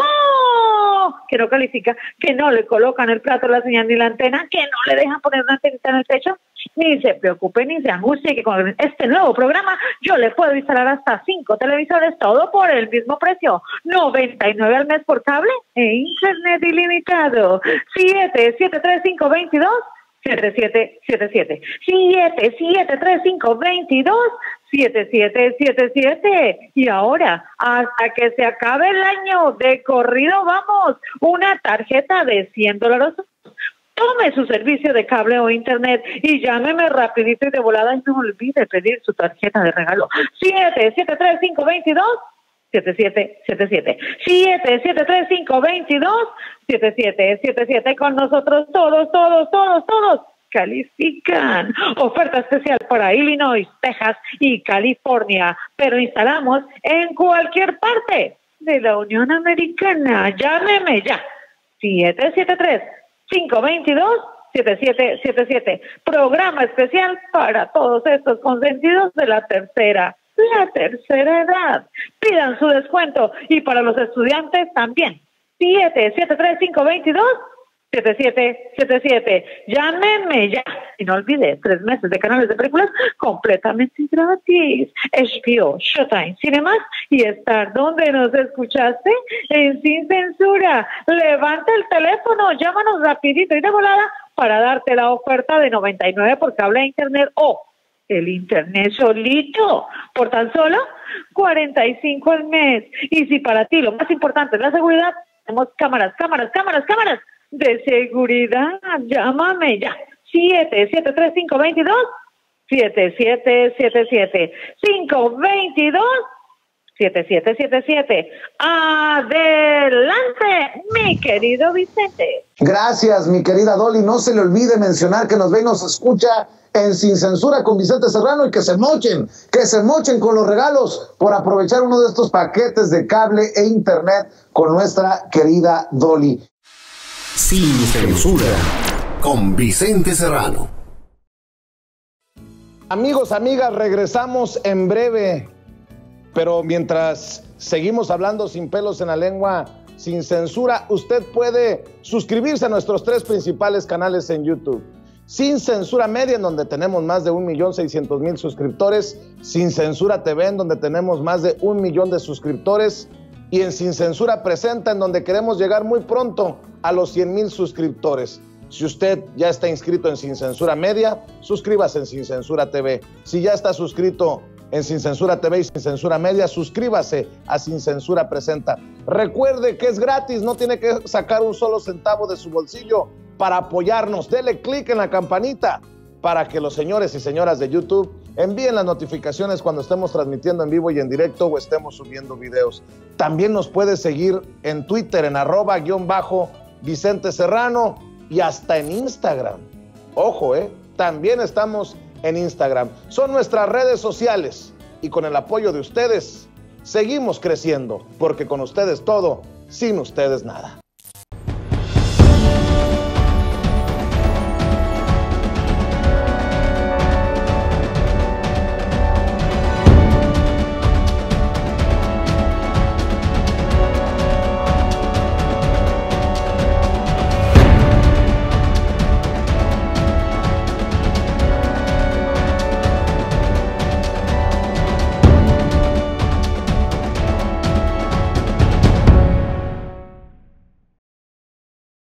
Que no califica, que no le colocan el plato, la señal ni la antena, que no le dejan poner una antenita en el techo. Ni se preocupe, ni se angustie, que con este nuevo programa yo le puedo instalar hasta cinco televisores, todo por el mismo precio. noventa y nueve al mes por cable e internet ilimitado. siete siete tres cinco dos dos siete siete siete siete. siete siete tres cinco dos dos siete siete siete siete. Y ahora, hasta que se acabe el año de corrido, vamos, una tarjeta de cien dólares. Tome su servicio de cable o internet y llámeme rapidito y de volada y no olvide pedir su tarjeta de regalo. siete siete tres cinco dos dos siete siete siete siete. siete siete tres cinco dos dos siete siete siete siete. Con nosotros todos, todos, todos, todos califican. Oferta especial para Illinois, Texas y California, pero instalamos en cualquier parte de la Unión Americana. Llámeme ya. siete siete tres cinco dos dos siete siete siete siete. Programa especial para todos estos consentidos de la tercera, la tercera edad. Pidan su descuento y para los estudiantes también. siete siete tres cinco dos dos siete siete siete siete. Llámeme ya. Y no olvide, tres meses de canales de películas completamente gratis. H B O, Showtime, Cinemas y Star. ¿Dónde nos escuchaste? En Sin Censura. Levanta el teléfono, llámanos rapidito y de volada para darte la oferta de noventa y nueve por cable e internet o el internet solito por tan solo cuarenta y cinco al mes. Y si para ti lo más importante es la seguridad, tenemos cámaras, cámaras, cámaras, cámaras de seguridad. Llámame ya. siete siete tres cinco dos dos siete siete siete siete. cinco dos dos siete siete siete siete. Adelante, mi querido Vicente. Gracias, mi querida Dolly. No se le olvide mencionar que nos ve y nos escucha en Sin Censura con Vicente Serrano y que se mochen, que se mochen con los regalos por aprovechar uno de estos paquetes de cable e internet con nuestra querida Dolly. Sin Censura con Vicente Serrano. Amigos, amigas, regresamos en breve, pero mientras seguimos hablando sin pelos en la lengua, sin censura, usted puede suscribirse a nuestros tres principales canales en YouTube. Sin Censura Media, en donde tenemos más de un millón seiscientos mil suscriptores, Sin Censura T V, en donde tenemos más de un millón de suscriptores, y en Sin Censura Presenta, en donde queremos llegar muy pronto a los cien mil suscriptores. Si usted ya está inscrito en Sin Censura Media, suscríbase en Sin Censura T V. Si ya está suscrito en Sin Censura T V y Sin Censura Media, suscríbase a Sin Censura Presenta. Recuerde que es gratis, no tiene que sacar un solo centavo de su bolsillo para apoyarnos. Dele clic en la campanita para que los señores y señoras de YouTube envíen las notificaciones cuando estemos transmitiendo en vivo y en directo o estemos subiendo videos. También nos puede seguir en Twitter en arroba guión bajo Vicente Serrano y hasta en Instagram. Ojo, eh, también estamos en Instagram. Son nuestras redes sociales y con el apoyo de ustedes seguimos creciendo, porque con ustedes todo, sin ustedes nada.